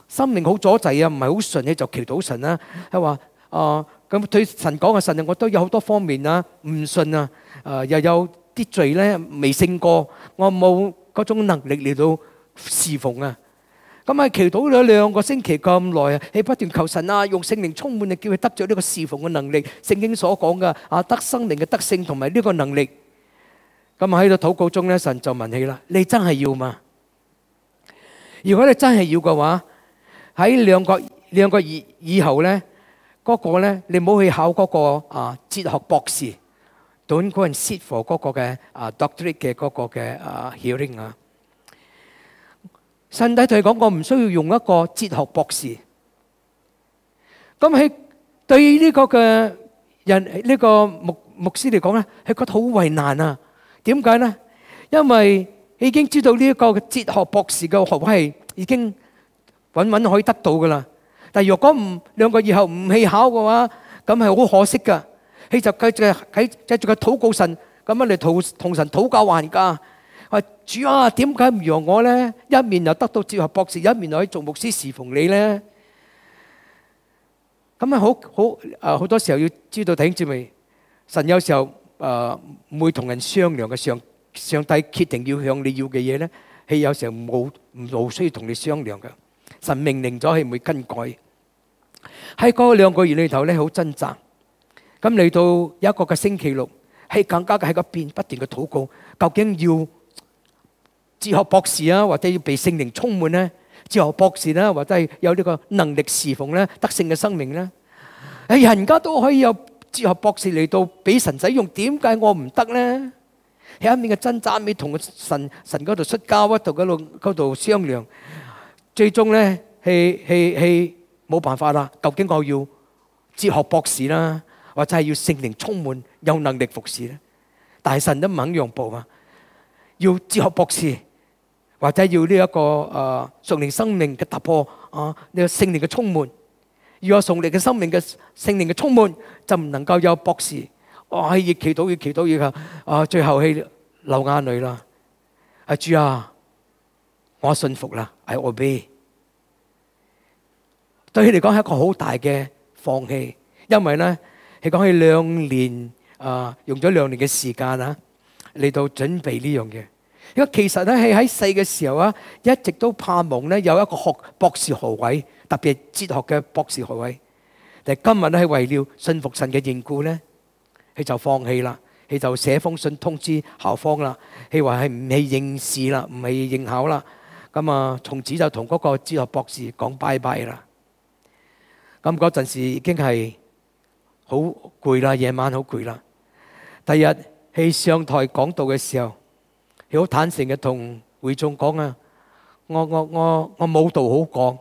心靈好阻滯啊，唔係好順，你就祈禱神啦。係話咁對神講嘅神啊，我都有好多方面啊唔順啊，又有啲罪咧未勝過，我冇嗰種能力嚟到侍奉啊。咁係祈禱咗2個星期咁耐啊，你不斷求神啊，用聖靈充滿，你叫佢得咗呢個侍奉嘅能力。聖經所講嘅得生命嘅德性同埋呢個能力。咁喺度禱告中咧，神就問起啦：你真係要嗎？如果你真係要嘅話，喺兩個以後咧，嗰個咧你唔好去考嗰個哲學博士，don't go and sit for嗰個嘅doctorate 嘅嗰個嘅hearing啊。神對佢講：我唔需要用一個哲學博士。咁喺對於呢個嘅人呢個牧師嚟講咧，係覺得好為難啊。點解咧？因為已經知道呢一個哲學博士嘅學位係已經穩可以得到噶啦。但係若果2個以後唔去考嘅話，咁係好可惜噶。佢就繼續嘅禱告神，咁樣嚟同神討價還價。話主啊，點解唔讓我咧一面又得到哲學博士，一面又可以做牧師侍奉你咧？咁啊好多時候要知道弟兄姊妹，神有時候唔會同人商量嘅，上帝決定要向你要嘅嘢咧，係有時候冇需要同你商量嘅。神命令咗係唔會更改。喺嗰2個月裏頭咧，好掙扎。咁嚟到有一個嘅星期六，係更加喺嗰邊不斷嘅禱告，究竟要哲學博士啊，或者要被聖靈充滿咧？哲學博士啦，或者係有呢個能力侍奉咧，得勝嘅生命咧。人家都可以有哲學博士嚟到俾神使用，點解我唔得咧？喺一面嘅掙扎，咪同神嗰度出交，嗰度商量，最終咧係冇辦法啦。究竟我要哲學博士啦，或者係要聖靈充滿有能力服侍咧？但係神都唔肯讓步啊，要哲學博士。或者要呢一個屬靈生命嘅突破呢個聖靈嘅充滿，要有屬靈嘅生命嘅聖靈嘅充滿，就唔能夠有博士。要祈禱最後係流眼淚啦。主啊，我信服啦 ，I obey。對佢嚟講係一個好大嘅放棄，因為咧係講起2年用咗2年嘅時間嚟到準備呢樣嘢。因為其實咧係喺細嘅時候一直都盼望咧有一個博士學位，特別係哲學嘅博士學位。但係今日咧係為了信服神嘅緣故咧，佢就放棄啦，佢就寫封信通知校方啦，佢話係唔係應試啦，唔係應考啦。咁從此就同嗰個哲學博士講拜拜啦。咁嗰陣時已經係好攰啦，夜晚好攰啦。第二日喺上台講道嘅時候，佢好坦誠嘅同會眾講啊，我冇道好講。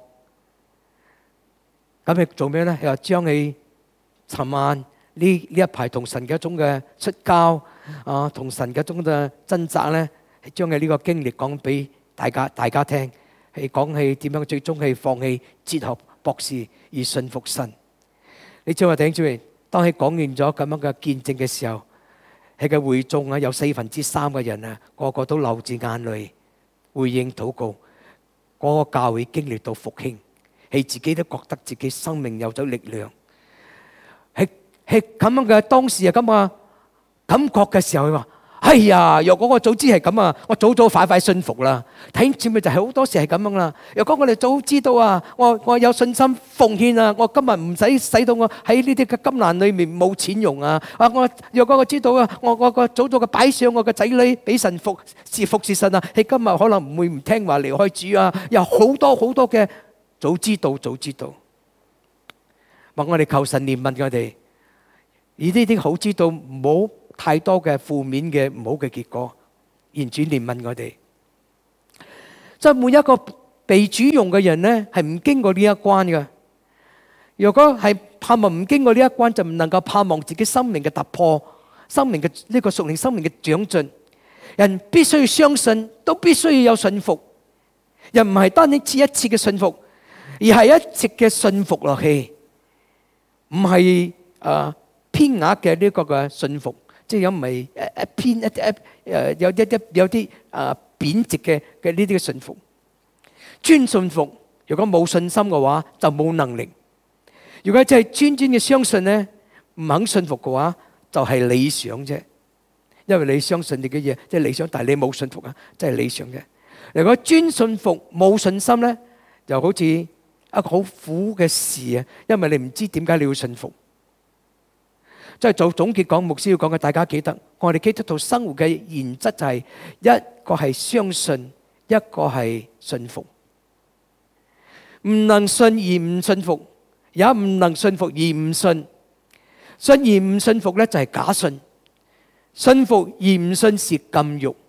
咁佢做咩咧？佢話將佢尋晚呢一排同神嘅一種嘅出交同神嘅一種嘅掙扎咧，將佢呢個經歷講俾大家聽，係講佢點樣最終係放棄哲學博士而信服神。你知唔知弟兄姊妹？當佢講完咗咁樣嘅見證嘅時候，喺個會眾有3/4嘅人個個都流住眼淚回應禱告。嗰個教會經歷到復興，係自己都覺得自己生命有咗力量。係咁樣嘅當時咁嘅感覺嘅時候，佢話：哎呀，若果我早知係咁我早快信服啦。睇住咪就係好多時係咁樣啦。若果我哋早知道我有信心奉獻我今日唔使到我喺呢啲嘅金蘭裏面冇錢用若果我知道我早嘅擺上我嘅仔女俾神服侍神喺今日可能唔會唔聽話離開主有好多嘅早知道。我哋求神憐憫我哋，而呢啲好知道唔好太多嘅負面嘅唔好嘅結果，願主憐憫我哋。即係每一個被主用嘅人咧，係唔經過呢一關嘅。如果係盼望唔經過呢一關，就唔能夠盼望自己生命嘅突破，生命嘅呢個屬靈生命嘅長進。人必須要相信，都必須要有信服。人唔係單一次嘅信服，而係一直嘅信服落去，唔係偏額嘅呢個嘅信服。即係有唔係偏有啲貶值嘅呢啲嘅信服，專信服如果冇信心嘅話，就冇能力。如果真係專專嘅相信呢，唔肯信服嘅話，就係理想啫。因為你相信你嘅嘢，即係理想，但係你冇信服啊，即係理想啫。如果專信服冇信心呢，就好似一個好苦嘅事啊，因為你唔知點解你要信服。即係做總結講，牧師要講嘅，大家記得，我哋基督徒生活嘅原則就係一個係相信，一個係信服。唔能信而唔信服，也唔能信服而唔信。信而唔信服咧就係假信，信服而唔信是禁欲。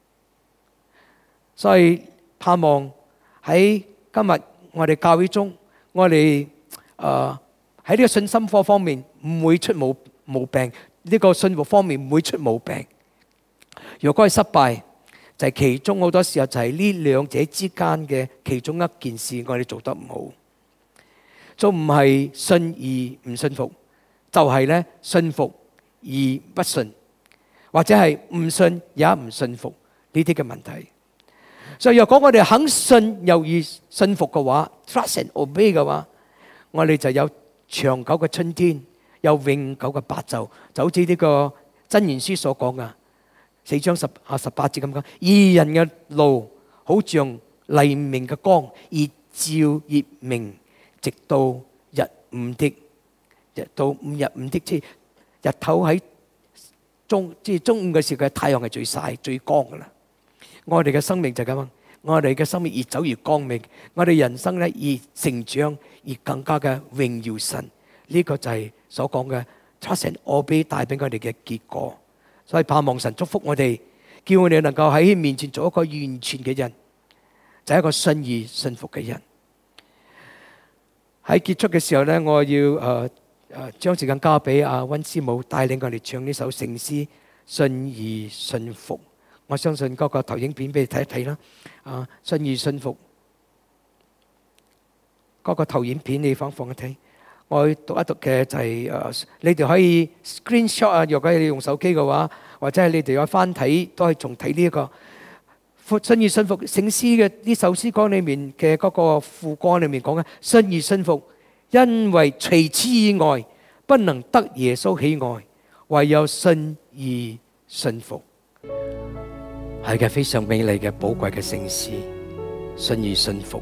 所以盼望喺今日我哋教會中，我哋喺呢個信心課方面唔會出毛病，呢個信服方面唔會出毛病。如果係失敗，就係其中好多時候就係呢兩者之間嘅其中一件事，我哋做得唔好，就唔係信而唔信服，就係咧信服而不信，或者係唔信也唔信服呢啲嘅問題。所以若果我哋肯信又而信服嘅話 ，trust and obey 嘅話，我哋就有長久嘅春天，有永久嘅白晝，就好似呢個箴言書所講嘅4章18節咁講。義人嘅路好像黎明嘅光，而照夜明，直到日午的，即係日頭喺中午嘅時候，太陽係最曬最光噶啦。我哋嘅生命就咁樣，我哋嘅生命越走越光明，我哋人生咧越成長，越更加嘅榮耀神。呢個就係所講嘅 trust and obey 帶俾我哋嘅結果。所以盼望神祝福我哋，叫我哋能夠喺面前做一個完全嘅人，就係一個信而信服嘅人。喺結束嘅時候咧，我要將時間交俾阿溫師母帶領我哋唱呢首聖詩《信而信服》。我相信嗰個投影片俾你睇一睇啦。信而信服嗰個投影片，你放一睇。我讀一讀嘅就係你哋可以 screenshot 啊。若果你用手機嘅話，或者係你哋有翻睇，都係重睇呢一個信而信服聖詩嘅呢首詩歌裏面嘅嗰個副歌裏面講嘅信而信服，因為除此以外不能得耶穌喜愛，唯有信而信服。係嘅，非常美麗嘅寶貴嘅聖詩，信而信服，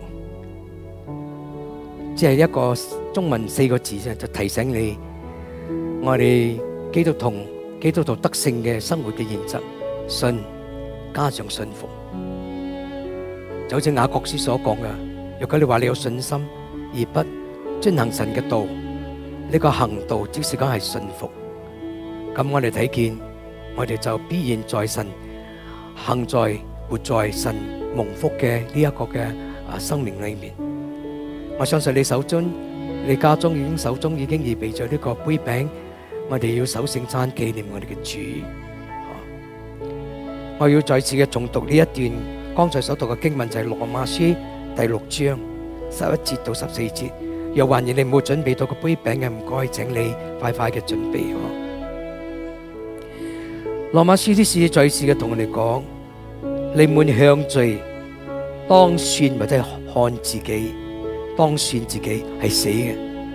即係一個中文4個字啫，就提醒你我哋基督徒得勝嘅生活嘅原則，信加上信服。就好似雅各書所講嘅，如果你話你有信心而不遵行神嘅道，呢個行道即是講係信服。咁我哋睇見，我哋就必然在神行在活在神蒙福嘅呢一個嘅生命裏面。我相信你家中手中已經預備咗呢個杯餅，我哋要守聖餐紀念我哋嘅主。我要再次嘅重讀呢一段剛才所讀嘅經文，就係羅馬書第6章11節到14節。若還你冇準備到個杯餅嘅，唔該，請你快快嘅準備。羅馬書啲事再次嘅同我哋講，你們向罪當算或者看自己，當算自己係死嘅，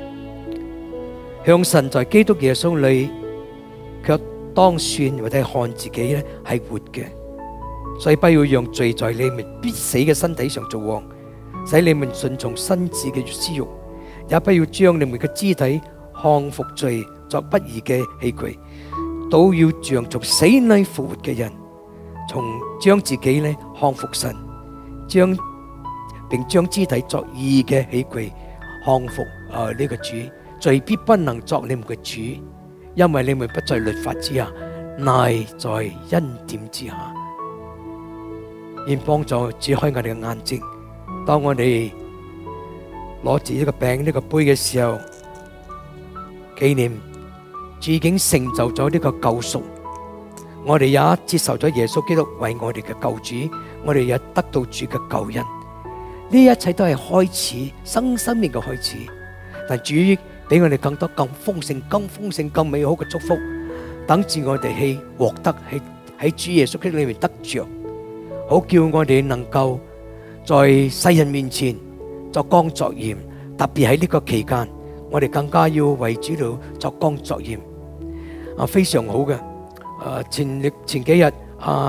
向神在基督耶穌裏卻當算或者看自己咧係活嘅。所以不要讓罪在你們必死嘅身體上做王，使你們順從身子嘅私欲，也不要將你們嘅肢體降服罪作不義嘅器具，都要像從死裏復活嘅人，將自己咧降服神，並將肢體作義嘅器具降服呢個主。罪必不能作你們嘅主，因為你們不在律法之下，乃在恩典之下。願幫助指開我哋嘅眼睛，當我哋攞住呢個餅呢個杯嘅時候，紀念主已經成就咗呢個救贖，我哋也接受咗耶穌基督為我哋嘅救主，我哋也得到主嘅救恩。呢一切都係開始，生命嘅開始。但主俾我哋更多、更豐盛、更美好嘅祝福，等住我哋去獲得，喺主耶穌基督裏面得着，好叫我哋能夠在世人面前作光作鹽，特別喺呢個期間，我哋更加要為主度作光作鹽。非常好嘅。前幾日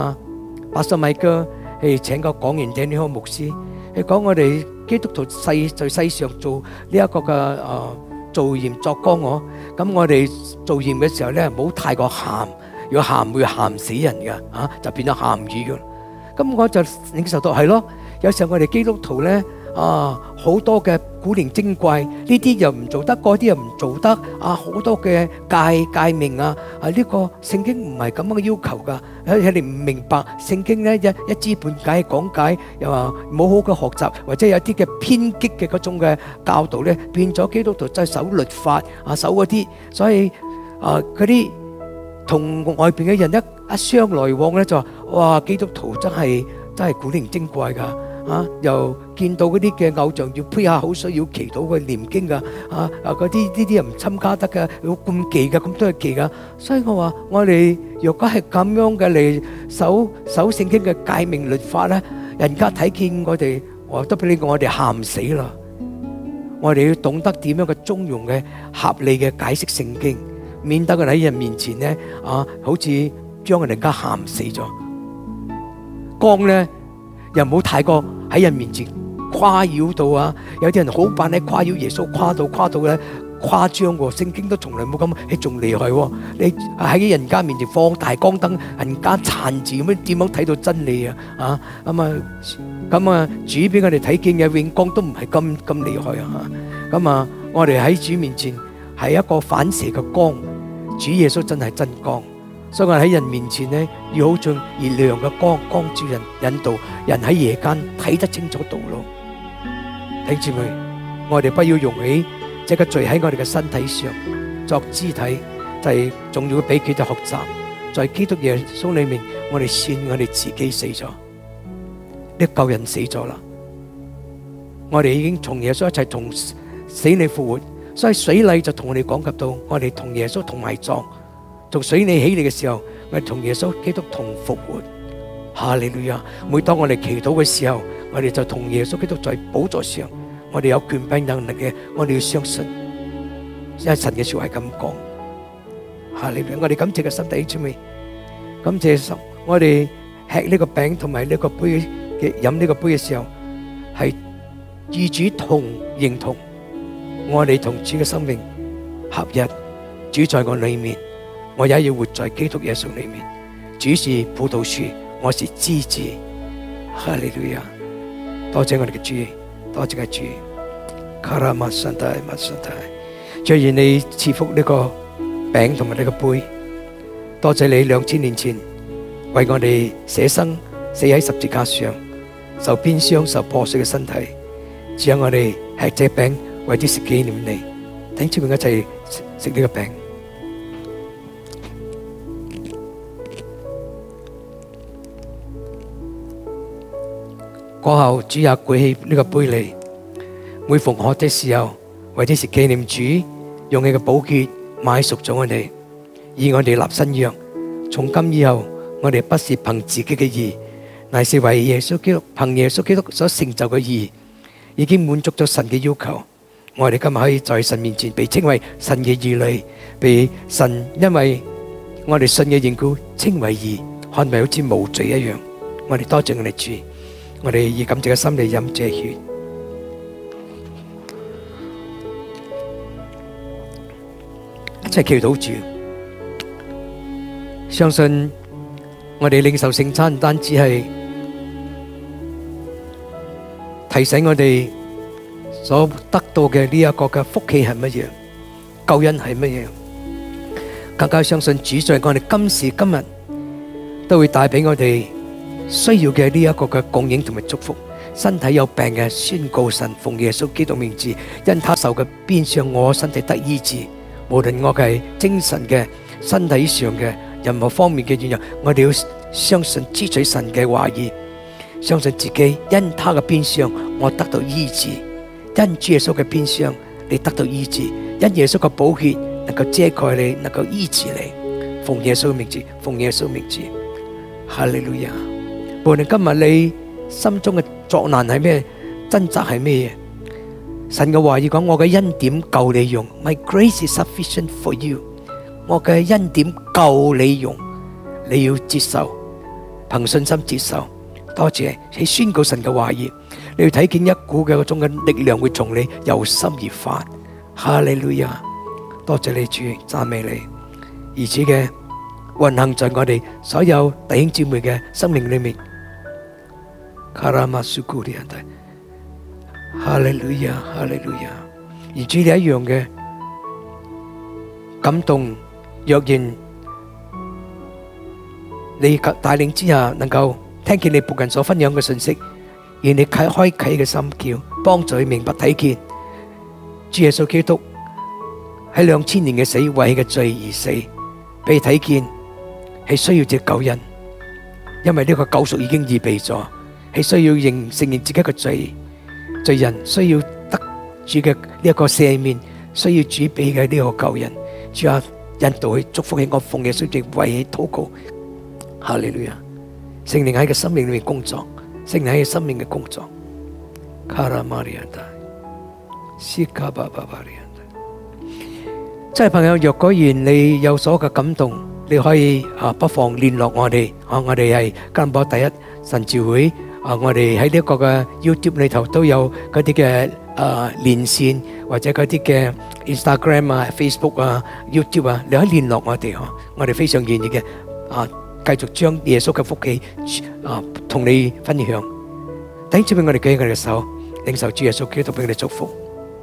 80米哥係請個講員聽呢個牧師，係講我哋基督徒在世上做呢一個嘅做鹽作光咁我哋做鹽嘅時候咧，唔好太過鹹，如果鹹會鹹死人嘅就變咗鹹魚嘅。咁我就領受到係咯，有時候我哋基督徒咧好多嘅古靈精怪，呢啲又唔做得，嗰啲又唔做得好多嘅誡命呢個聖經唔係咁樣嘅要求噶，佢哋唔明白聖經咧一知半解講解，又話冇好嘅學習，或者有啲嘅偏激嘅嗰種嘅教導咧，變咗基督徒真係守律法守嗰啲，所以嗰啲同外邊嘅人一相來往咧，就話哇基督徒真係古靈精怪噶。又見到嗰啲嘅偶像要呸下口水，要祈禱去念經噶，嗰啲呢啲又唔參加得噶，要咁忌噶，咁都係忌噶。所以我話我哋若果係咁樣嘅嚟守聖經嘅誡命律法咧，人家睇見我哋，我都俾你講，我哋喊死啦！我哋要懂得點樣嘅中庸嘅合理嘅解釋聖經，免得佢喺人面前咧好似將人家喊死咗。光咧。又唔好太過喺人面前誇耀到有啲人好扮喺誇耀耶穌，誇到咧誇張喎，聖經都從來冇咁，你仲厲害喎！你喺人家面前放大光燈，人家殘字咁樣點樣睇到真理咁主俾我哋睇見嘅永光都唔係咁厲害我哋喺主面前係一個反射嘅光，主耶穌真係真光。所以我喺人面前咧，要好像熱亮嘅光照人，引導人喺夜間睇得清楚道路。弟兄姊妹，我哋不要容起這個罪喺我哋嘅身體上作肢體，就係重要嘅秘訣就學習，在基督耶穌裏面，我哋算我哋自己死咗，呢舊人死咗啦。我哋已經同耶穌一齊同死裏復活，所以水禮就同我哋講及到，我哋同耶穌同埋葬。從水裏起嚟嘅時候，我哋同耶穌基督同復活。哈利路亞！每當我哋祈禱嘅時候，我哋就同耶穌基督在寶座上，我哋有權柄能力嘅，我哋要相信，因為神嘅說話係咁講。哈利路亞！我哋感謝嘅心弟兄姊妹，感謝神。我哋吃呢個餅同埋呢個杯嘅飲呢個杯嘅時候，係與主同認同，我哋同主嘅生命合一，主在我裏面。我也要活在基督耶穌裏面。主是葡萄樹，我是枝子。哈利路亞！多謝我哋嘅主，多謝嘅主。卡拉馬山大馬山大，最願你賜福呢個餅同埋呢個杯。多謝你2000年前為我哋捨生，死喺十字架上，受鞭傷、受破碎嘅身體，只有我哋吃這餅，為的是紀念你。請住我一齊食呢個餅。過後，主也舉起呢個杯嚟，每逢喝的時候，為的是紀念主用佢嘅寶血買贖咗我哋，以我哋立新約。從今以後，我哋不是憑自己嘅義，乃是為耶穌基督，憑耶穌基督所成就嘅義，已經滿足咗神嘅要求。我哋今日可以在神面前被稱為神嘅兒女，被神因為我哋信嘅緣故稱為義，看為好似無罪一樣。我哋多謝我哋主。我哋以感謝嘅心嚟飲這血，一齊祈禱主。相信我哋領受聖餐唔單止係提醒我哋所得到嘅呢一個嘅福氣係乜嘢，救恩係乜嘢，更加相信主在我哋今時今日都會帶俾我哋需要嘅呢一個嘅供應同埋祝福。身體有病嘅宣告神奉耶穌基督名字，因他受嘅鞭傷，我身體得醫治。無論我係精神嘅、身體上嘅任何方面嘅軟弱，我哋要相信支取神嘅話語，相信自己因他嘅鞭傷我得到醫治，因主耶穌嘅鞭傷你得到醫治，因耶穌嘅寶血能夠遮蓋你，能夠醫治你。奉耶穌嘅名字，奉耶穌嘅名字，哈利路亞。無論今日你心中嘅作難係咩，掙扎係咩嘢， 神嘅話語講，我嘅恩典夠你用。My grace is sufficient for you。我嘅恩典夠你用，你要接受，憑信心接受。多謝你宣告神嘅話語，你要睇見一股嘅嗰種嘅力量會從你由心而發。哈利路亞！多謝你主，讚美你，如此嘅運行在我哋所有弟兄姊妹嘅生命裏面。卡拉馬蘇古利亞帝，哈利路亞，哈利路亞！如此你一樣嘅感動，若然你帶領之下，能夠聽見你僕人所分享嘅信息，願你開啟嘅心竅，幫助佢明白睇見主耶穌基督喺2000年嘅死為嘅罪而死，俾你睇見係需要隻救恩，因為呢個救贖已經預備咗，係需要承認自己嘅罪人需要得主嘅呢一個赦免，需要主俾嘅呢個救恩。主啊，引導佢，祝福佢，我奉耶穌基督為佢禱告。哈利路亞！聖靈喺佢生命裏面工作，聖靈喺佢生命嘅工作。卡拉瑪利亞達，斯卡巴巴巴利亞達。即係朋友，若果然你有所嘅感動，你可以不妨聯絡我哋。我哋係吉隆坡第一神召會。我哋喺呢一個嘅 YouTube 裏頭都有嗰啲嘅連線，或者嗰啲嘅 Instagram 啊、Facebook 啊、YouTube 啊，你可以聯絡我哋。我哋非常願意嘅繼續將耶穌嘅福氣同你分享。弟兄姊妹，我哋舉起我哋嘅手，領受主耶穌基督俾我哋祝福。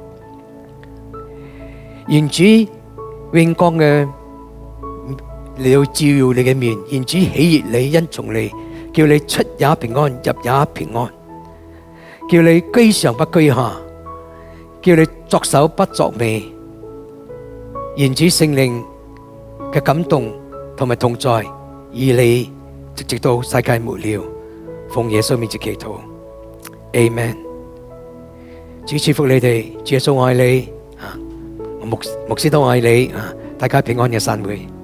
願主榮光嘅嚟到照耀你嘅面，願主喜悅你、恩寵你，叫你出也平安，入也平安，叫你居上不居下，叫你作首不作尾。願主聖靈嘅感動同埋同在，以你直到世界末了，奉耶穌名字祈禱 ，Amen。主賜福你哋，主耶穌愛你，牧師都愛你，大家平安嘅散會。